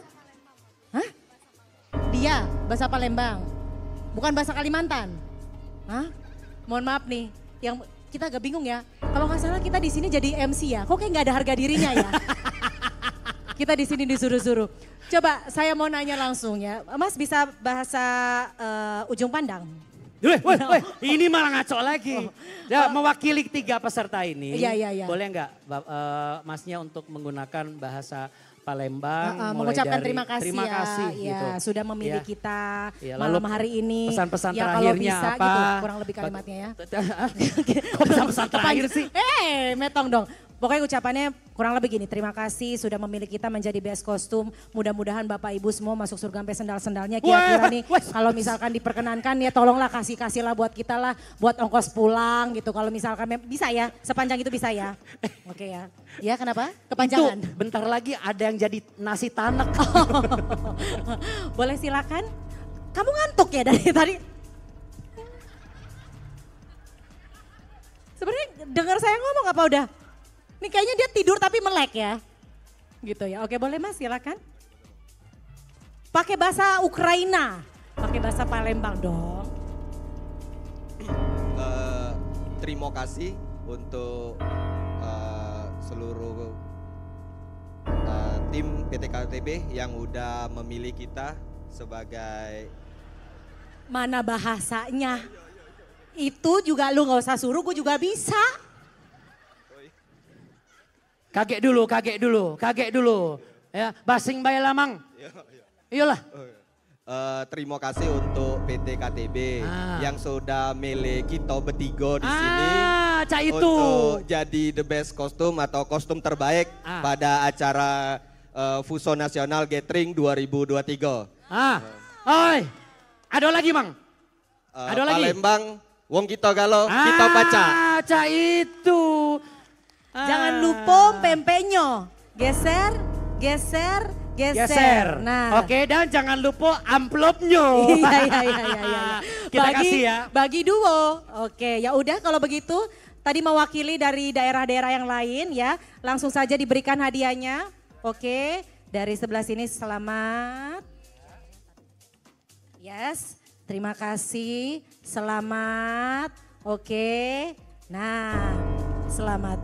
Dia bahasa Palembang. Bukan bahasa Kalimantan. Hah? Mohon maaf nih. Yang kita agak bingung ya. Kalau nggak salah kita di sini jadi MC ya. Kok kayak nggak ada harga dirinya ya? Kita di sini disuruh-suruh. Coba saya mau nanya langsung ya. Mas bisa bahasa ujung pandang? Woi, ini malah ngaco lagi. Ya, mewakili 3 peserta ini. Iya. Boleh nggak Masnya untuk menggunakan bahasa Palembang? Mengucapkan terima kasih gitu. Sudah memilih kita malam hari ini. Pesan-pesan ya, terakhirnya bisa, apa? Gitu, kurang lebih kalimatnya ya. Kok pesan-pesan terakhir sih? Metong dong. Pokoknya ucapannya kurang lebih gini, terima kasih sudah memilih kita menjadi best kostum. Mudah-mudahan Bapak Ibu semua masuk surga sampai sendal-sendalnya. Kira-kira nih kalau misalkan diperkenankan ya tolonglah kasih-kasih lah buat kita lah. Buat ongkos pulang gitu. Kalau misalkan bisa ya, sepanjang itu bisa ya. Oke ya. Ya kenapa? Kepanjangan. Itu bentar lagi ada yang jadi nasi tanek. Boleh silakan. Kamu ngantuk ya dari tadi? Sebenarnya dengar saya ngomong apa udah? Ini kayaknya dia tidur tapi melek ya. Gitu ya. Oke boleh Mas silakan. Pakai bahasa Ukraina. Pakai bahasa Palembang dong. Terima kasih untuk seluruh tim PT KTB yang udah memilih kita sebagai... Mana bahasanya? Itu juga lu gak usah suruh, gue juga bisa. Kaget dulu. Ya, basing bae lamang. Iyalah. Terima kasih untuk PT KTB yang sudah milih kita bertiga di sini itu. Untuk jadi the best kostum atau kostum terbaik pada acara Fuso Nasional Gathering 2023. Oi, ada lagi Mang? Ada lagi? Palembang, Wong Kita Galo, Kita Paca. Itu. Jangan lupa pempeknya. Geser, geser, geser. Nah. Oke, dan jangan lupa amplopnya. Iya. Kita kasih ya. Bagi duo. Oke, ya udah kalau begitu. Tadi mewakili dari daerah-daerah yang lain ya. Langsung saja diberikan hadiahnya. Oke, dari sebelah sini selamat. Yes, terima kasih. Selamat. Oke. Nah, selamat.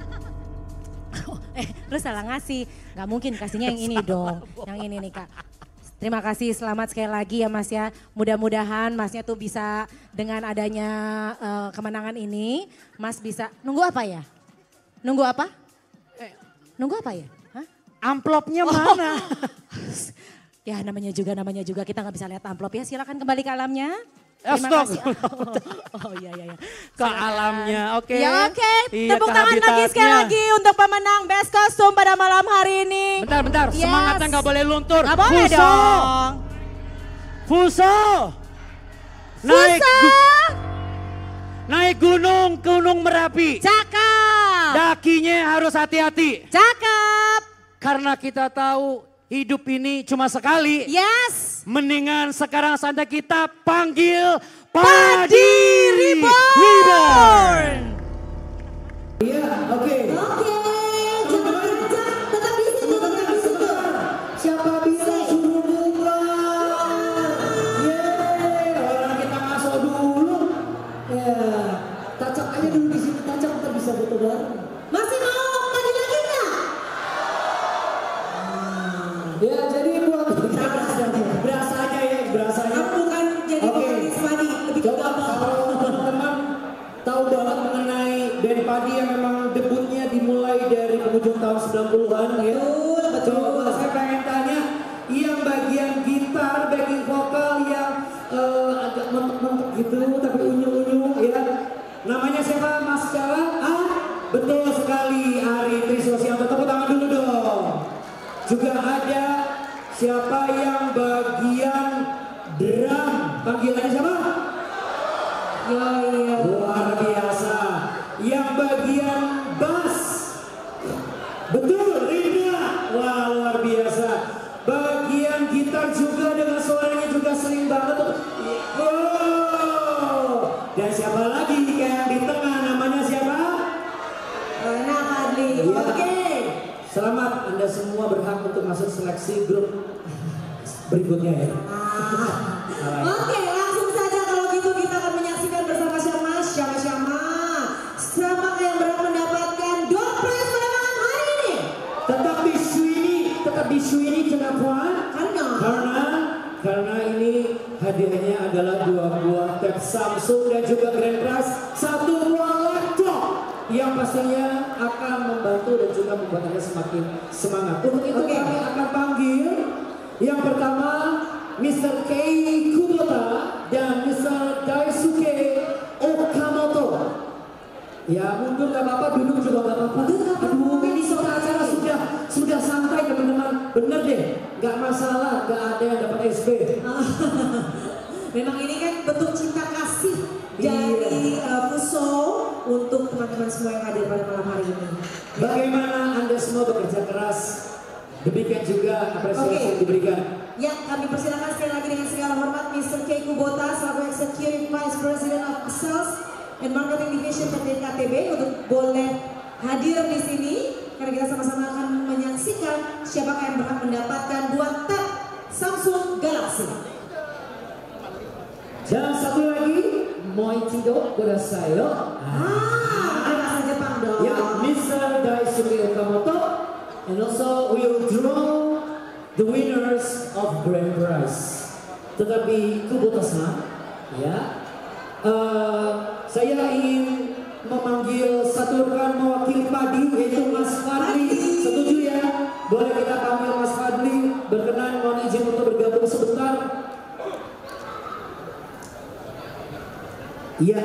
Lu salah ngasih. Gak mungkin kasihnya yang ini dong. Yang ini nih Kak. Terima kasih, selamat sekali lagi ya Mas ya. Mudah-mudahan Masnya tuh bisa dengan adanya kemenangan ini. Mas bisa, nunggu apa ya? Nunggu apa? Nunggu apa ya? Hah? Amplopnya mana? Ya namanya juga kita nggak bisa lihat amplop ya. Silakan kembali ke alamnya. Terima kasih. Oh iya. Ke alamnya, oke. Ya oke, Iya, tepuk tangan lagi sekali lagi untuk pemenang Best Kostum pada malam hari ini. Bentar, Yes. semangatnya nggak boleh luntur. Nggak boleh Fuso. dong. Fuso. Naik gunung Merapi. Cakep. Dakinya harus hati-hati. Cakep. Karena kita tahu hidup ini cuma sekali. Yes. Mendingan sekarang saja kita panggil Padi Reborn. Iya, oke. Jangan kerja, tetap di situ. Siapa bisa suruh bubar? Orang kita masuk dulu. Ya, tacak aja dulu di sini, tacak ntar bisa foto bareng. Masih mau tadi lagi nggak? Ya, jadi buat berasanya. Aku bukan jadi vokalis Padi, lebih ke kalau teman-teman tahu banget mengenai band Padi yang memang debutnya dimulai dari penghujung tahun 90-an ya. Betul. Saya pengen tanya, yang bagian gitar, backing vokal yang agak mentok-mentok gitu tapi unyu-unyu ya. Namanya siapa Mas Cala? Betul sekali, Ari Triswasyanto. Tepuk tangan dulu dong. Juga ada siapa yang bagian drum, panggilannya siapa? Iya. Luar biasa. Yang bagian bass, betul, Rinda. Wah, luar biasa. Bagian gitar juga dengan suaranya juga sering banget. Wow. Dan siapa lagi yang di tengah, namanya siapa? Rena Hadli. Oke. Selamat, Anda semua berhak untuk masuk seleksi grup berikutnya ya. Oke, langsung saja kalau gitu kita akan menyaksikan bersama-sama siapa yang berhak mendapatkan door prize pada malam hari ini. Tetap bisu ini kenapa? Karena ini hadiahnya adalah 2 buah tab Samsung dan juga Grand Prize 1 buah laptop yang pastinya akan membantu dan juga membuat Anda semakin semangat. Untuk itu kami akan panggil yang pertama Mr. Kei Kubota dan Mr. Daisuke Okamoto. Ya mundur gak apa-apa, duduk juga gak apa-apa. Aduh, ini soal acara sudah santai teman-teman. Bener deh, gak masalah, gak ada yang dapat SB. Memang ini kan bentuk cinta kasih dari Fuso untuk teman-teman semua yang hadir pada malam hari ini. Bagaimana Anda semua bekerja keras? Demikian juga apresiasi yang diberikan. Ya, kami persilakan sekali lagi dengan segala hormat Mr. Kei Kubota selaku Executive Vice President of Sales and Marketing Division PT KTB untuk boleh hadir di sini karena kita sama-sama akan menyaksikan siapakah yang berhak mendapatkan 2 tab Samsung Galaxy. Dan satu lagi, Moichido Kurasayo. Bahasa Jepang dong. Ya, Mr. Daisuke Okamoto. And also we will draw the winners of Grand Prize. Tetapi Kubota-san, ya, saya ingin memanggil satu rekan mewakili Padi yaitu Mas Fadli. Setuju ya? Boleh kita panggil Mas Fadli, berkenan mohon izin untuk bergabung sebentar. Iya.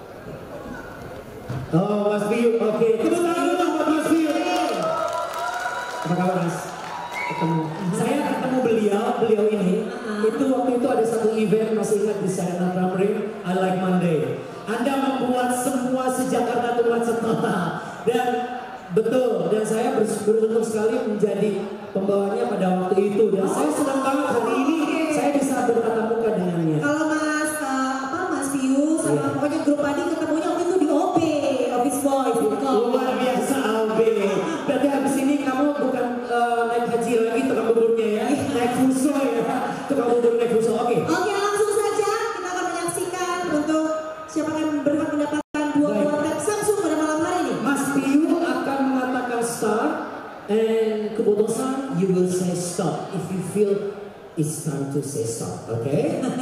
Oh, Mas Biu, oke. Tepuk tangan dulu buat Mas Biu. Apa kabar Mas? Ketemu. Saya ketemu beliau ini. Itu waktu itu ada satu event, masih ingat di Serena Pramri, I Like Monday. Anda membuat semua Jakarta itu macet total. Dan betul, dan saya beruntung sekali menjadi pembawanya pada waktu itu. Dan saya senang banget hari ini saya bisa bertatap muka dengannya. Kalau Mas Pius sama pokoknya grup Padi ketemunya waktu itu di OB, Office Boys. Luar biasa OB. Berarti habis ini kamu bukan naik haji lagi tukang buburnya ya, naik fuso ya, tukang bubur naik fuso. Oke, langsung saja kita akan menyaksikan untuk siapa yang berhak mendapatkan 2 buah tab Samsung pada malam hari ini. Mas Pius akan mengatakan start, and keputusan you will say stop if you feel it's time to say stop. Oke?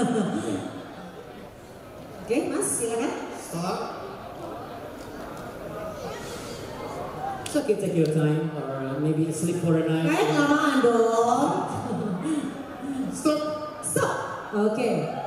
Oke, Mas, silakan. Stop. It's okay, take your time, or maybe sleep for a night. Kayak kelamaan dong. Stop. Stop. Oke.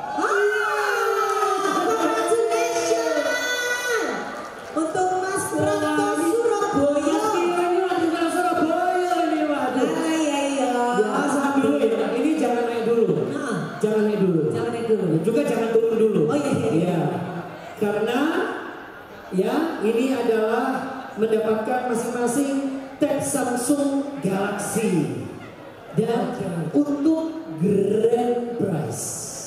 Congratulations untuk Mas Prapto Surabaya. Surabaya ini, waduh. Iya. Sabar dulu ya. Ini jangan naik dulu. Jangan naik dulu. Jangan naik dulu. Juga jangan turun dulu. Oh iya. Iya. Karena ya ini adalah mendapatkan masing-masing tab Samsung Galaxy. Dan untuk grand prize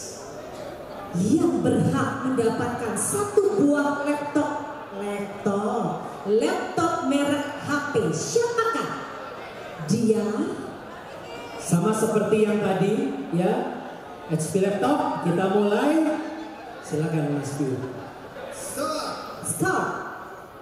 yang berhak mendapatkan 1 buah laptop merek HP. Siapakah dia? sama seperti yang tadi ya, HP laptop. Kita mulai. Silakan Mas Pius. Start.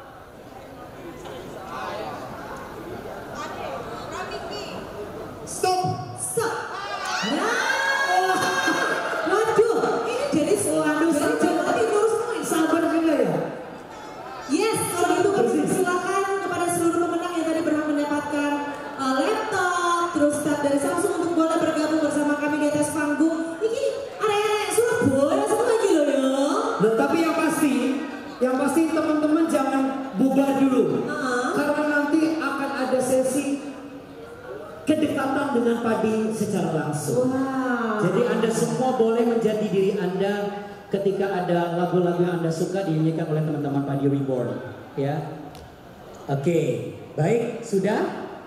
Stop. Nah, waduh, ini jadi selalu sabar juga ya. Yes, kalau gitu kami silakan kepada seluruh pemenang yang tadi berhak mendapatkan laptop, terus tab dari Samsung untuk boleh bergabung bersama kami di atas panggung. Ini area Surabaya semua gitu ya. Tapi yang pasti teman-teman jangan bubar dulu, karena nanti akan ada sesi kedekatan dengan Padi secara langsung. Wow. Jadi Anda semua boleh menjadi diri Anda ketika ada lagu-lagu yang Anda suka dinyanyikan oleh teman-teman Padi Reborn. Ya, oke, baik, sudah.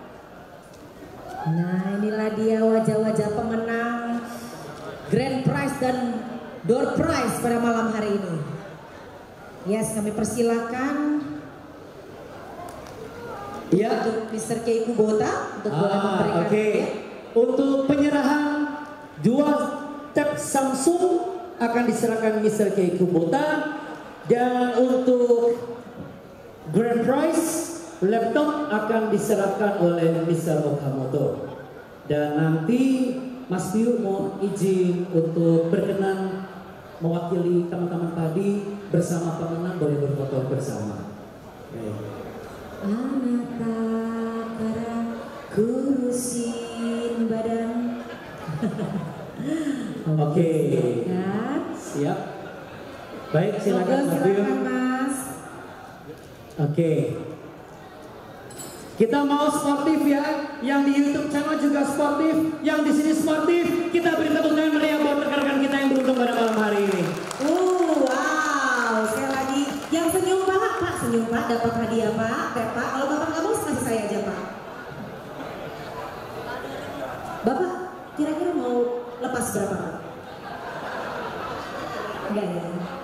Nah, inilah dia wajah-wajah pemenang Grand Prize dan Door Prize pada malam hari ini. Yes, kami persilakan. Ya, untuk Mr. Kei Kubota untuk boleh memberikan. Oke. Untuk penyerahan 2 tab Samsung akan diserahkan Mr. Kei Kubota, dan untuk grand prize laptop akan diserahkan oleh Mr. Okamoto. Dan nanti Mas Pius mau izin untuk berkenan mewakili teman-teman Padi bersama pemenang, boleh berfoto bersama. Anak takara kurusin badan. Oke. Siap. Baik, silakan Mas Pius. Oke. Kita mau sportif ya. Yang di YouTube channel juga sportif, yang di sini sportif. Kita beri tepuk tangan meriah buat rekan-rekan kita yang beruntung pada malam hari ini. Wow, sekali lagi yang senyum Pak, senyum Pak, dapat hadiah Pak, Pak. Kalau Bapak nggak mau kasih saya aja Pak. Bapak kira-kira mau lepas berapa Pak? Enggak ya?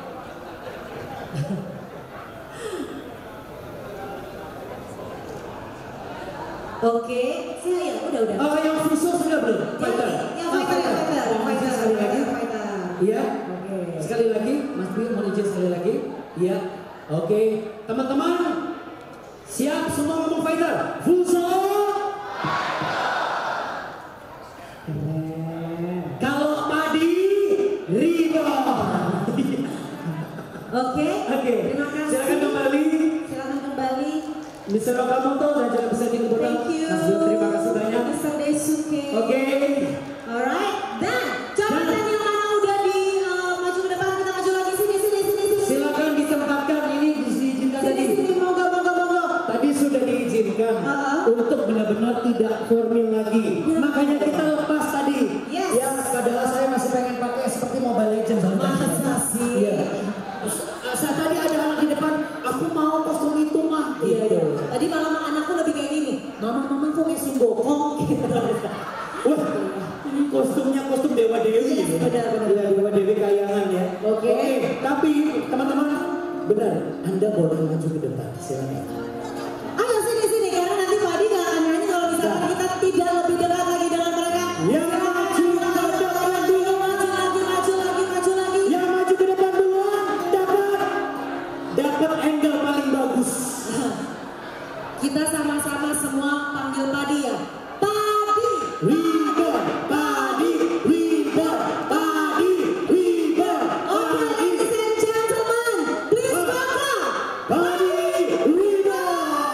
Oke, saya udah. Yang khusus sudah belum? Fighter. Yang fighter sekali lagi. Iya. Oke. Sekali lagi, Mas Pius mau izin sekali lagi. Iya. Oke, teman-teman, siap semua ngomong fighter. Fuso. Kalau Padi, Rido. Oke. Terima kasih. Silakan kembali. Mr. Okamoto dan juga bisa dikembangkan. Mas Pius, terima kasih banyak. Mr. Daisuke. Oke. Alright, dan jabatan yang mana udah di maju ke depan, kita maju lagi sini. Silakan ditempatkan, ini diizinkan tadi. Sini, monggo. Tadi sudah diizinkan untuk benar-benar tidak formal lagi. Makanya kita lepas tadi. Ya, padahal saya masih pengen pakai seperti Mobile Legends. Masa sih? Iya. Saat tadi ada anak di depan, aku mau kostum itu mah. Iya. Tadi malam anakku lebih kayak gini. Mama kok kayak simbokong gitu. Wah, ini kostumnya kostum Dewa Dewi. Benar-benar Dewa Dewi kayangan ya. Oke, tapi teman-teman benar, Anda boleh maju ke depan, silakan. Ayo sini karena nanti Pak Adi akan nyanyi kalau misalkan kita tidak lebih dekat lagi dengan mereka. Yang maju ke depan dulu, maju lagi. Yang maju ke depan duluan dapat angle paling bagus. Kita sama-sama semua panggil Padi ya. Padi, River, Padi, River, Padi, River. Oke, ladies and gentlemen, please welcome Padi River.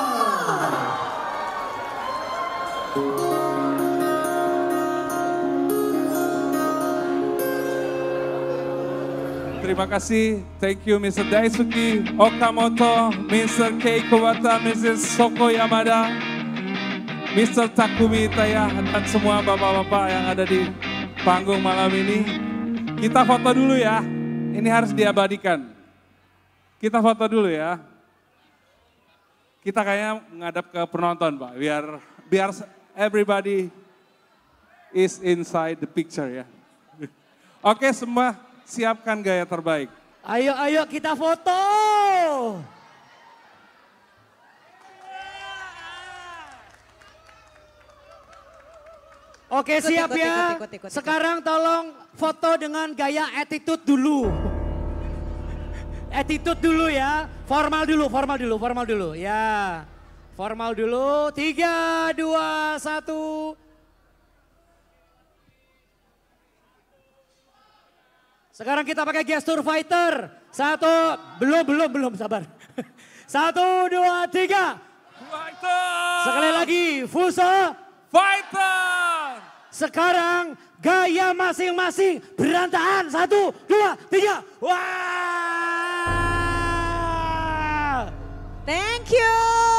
Terima kasih, thank you Mr. Daisuke Okamoto, Mr. Kei Kawata, Mrs. Soko Yamada, Mr. Takumi Itaya, dan semua bapak-bapak yang ada di panggung malam ini. Kita foto dulu ya, ini harus diabadikan. Kita foto dulu ya. Kita kayaknya menghadap ke penonton Pak, biar everybody is inside the picture ya. Oke, semua siapkan gaya terbaik. Ayo kita foto. Oke, siap ya. Ikut. Sekarang tolong foto dengan gaya attitude dulu. Attitude dulu ya. Formal dulu. Ya. Formal dulu. 3, 2, 1. Sekarang kita pakai gestur fighter. 1, belum, sabar. 1, 2, 3. Fighter. Sekali lagi, Fuso. Fighter. Sekarang gaya masing-masing berantakan. 1, 2, 3. Wah. Thank you.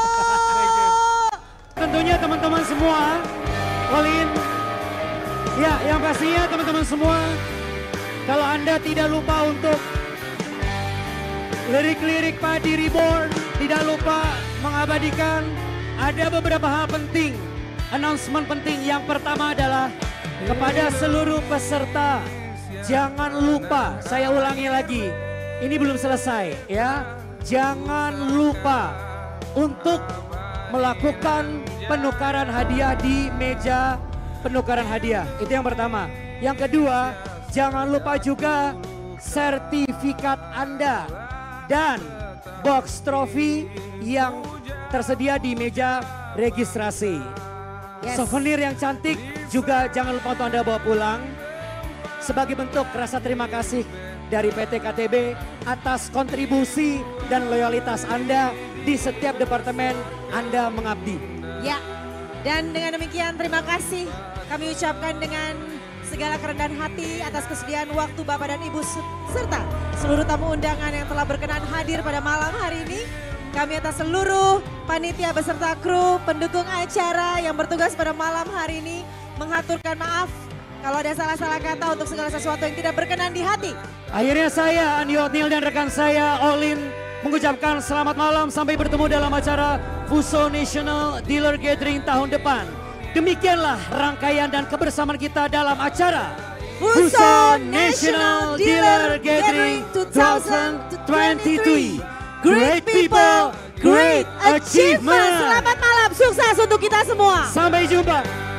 Tentunya teman-teman semua, Colin. Ya, yang pastinya teman-teman semua, kalau Anda tidak lupa untuk lirik-lirik Padi Reborn, tidak lupa mengabadikan, ada beberapa hal penting, announcement penting. Yang pertama adalah kepada seluruh peserta, jangan lupa, saya ulangi lagi, ini belum selesai ya, jangan lupa untuk melakukan penukaran hadiah di meja penukaran hadiah. Itu yang pertama. Yang kedua, jangan lupa juga sertifikat Anda dan box trofi yang tersedia di meja registrasi. Souvenir yang cantik juga jangan lupa untuk Anda bawa pulang. Sebagai bentuk rasa terima kasih dari PT KTB atas kontribusi dan loyalitas Anda di setiap departemen Anda mengabdi. Ya, dan dengan demikian terima kasih kami ucapkan dengan segala kerendahan hati atas kesediaan waktu Bapak dan Ibu serta seluruh tamu undangan yang telah berkenan hadir pada malam hari ini. Kami atas seluruh panitia beserta kru pendukung acara yang bertugas pada malam hari ini mengaturkan maaf kalau ada salah-salah kata untuk segala sesuatu yang tidak berkenan di hati. Akhirnya saya Andi Otniel dan rekan saya Olin mengucapkan selamat malam, sampai bertemu dalam acara Fuso National Dealer Gathering tahun depan. Demikianlah rangkaian dan kebersamaan kita dalam acara Fuso National Dealer Gathering 2023. Great people, great achievement. Selamat malam, sukses untuk kita semua. Sampai jumpa.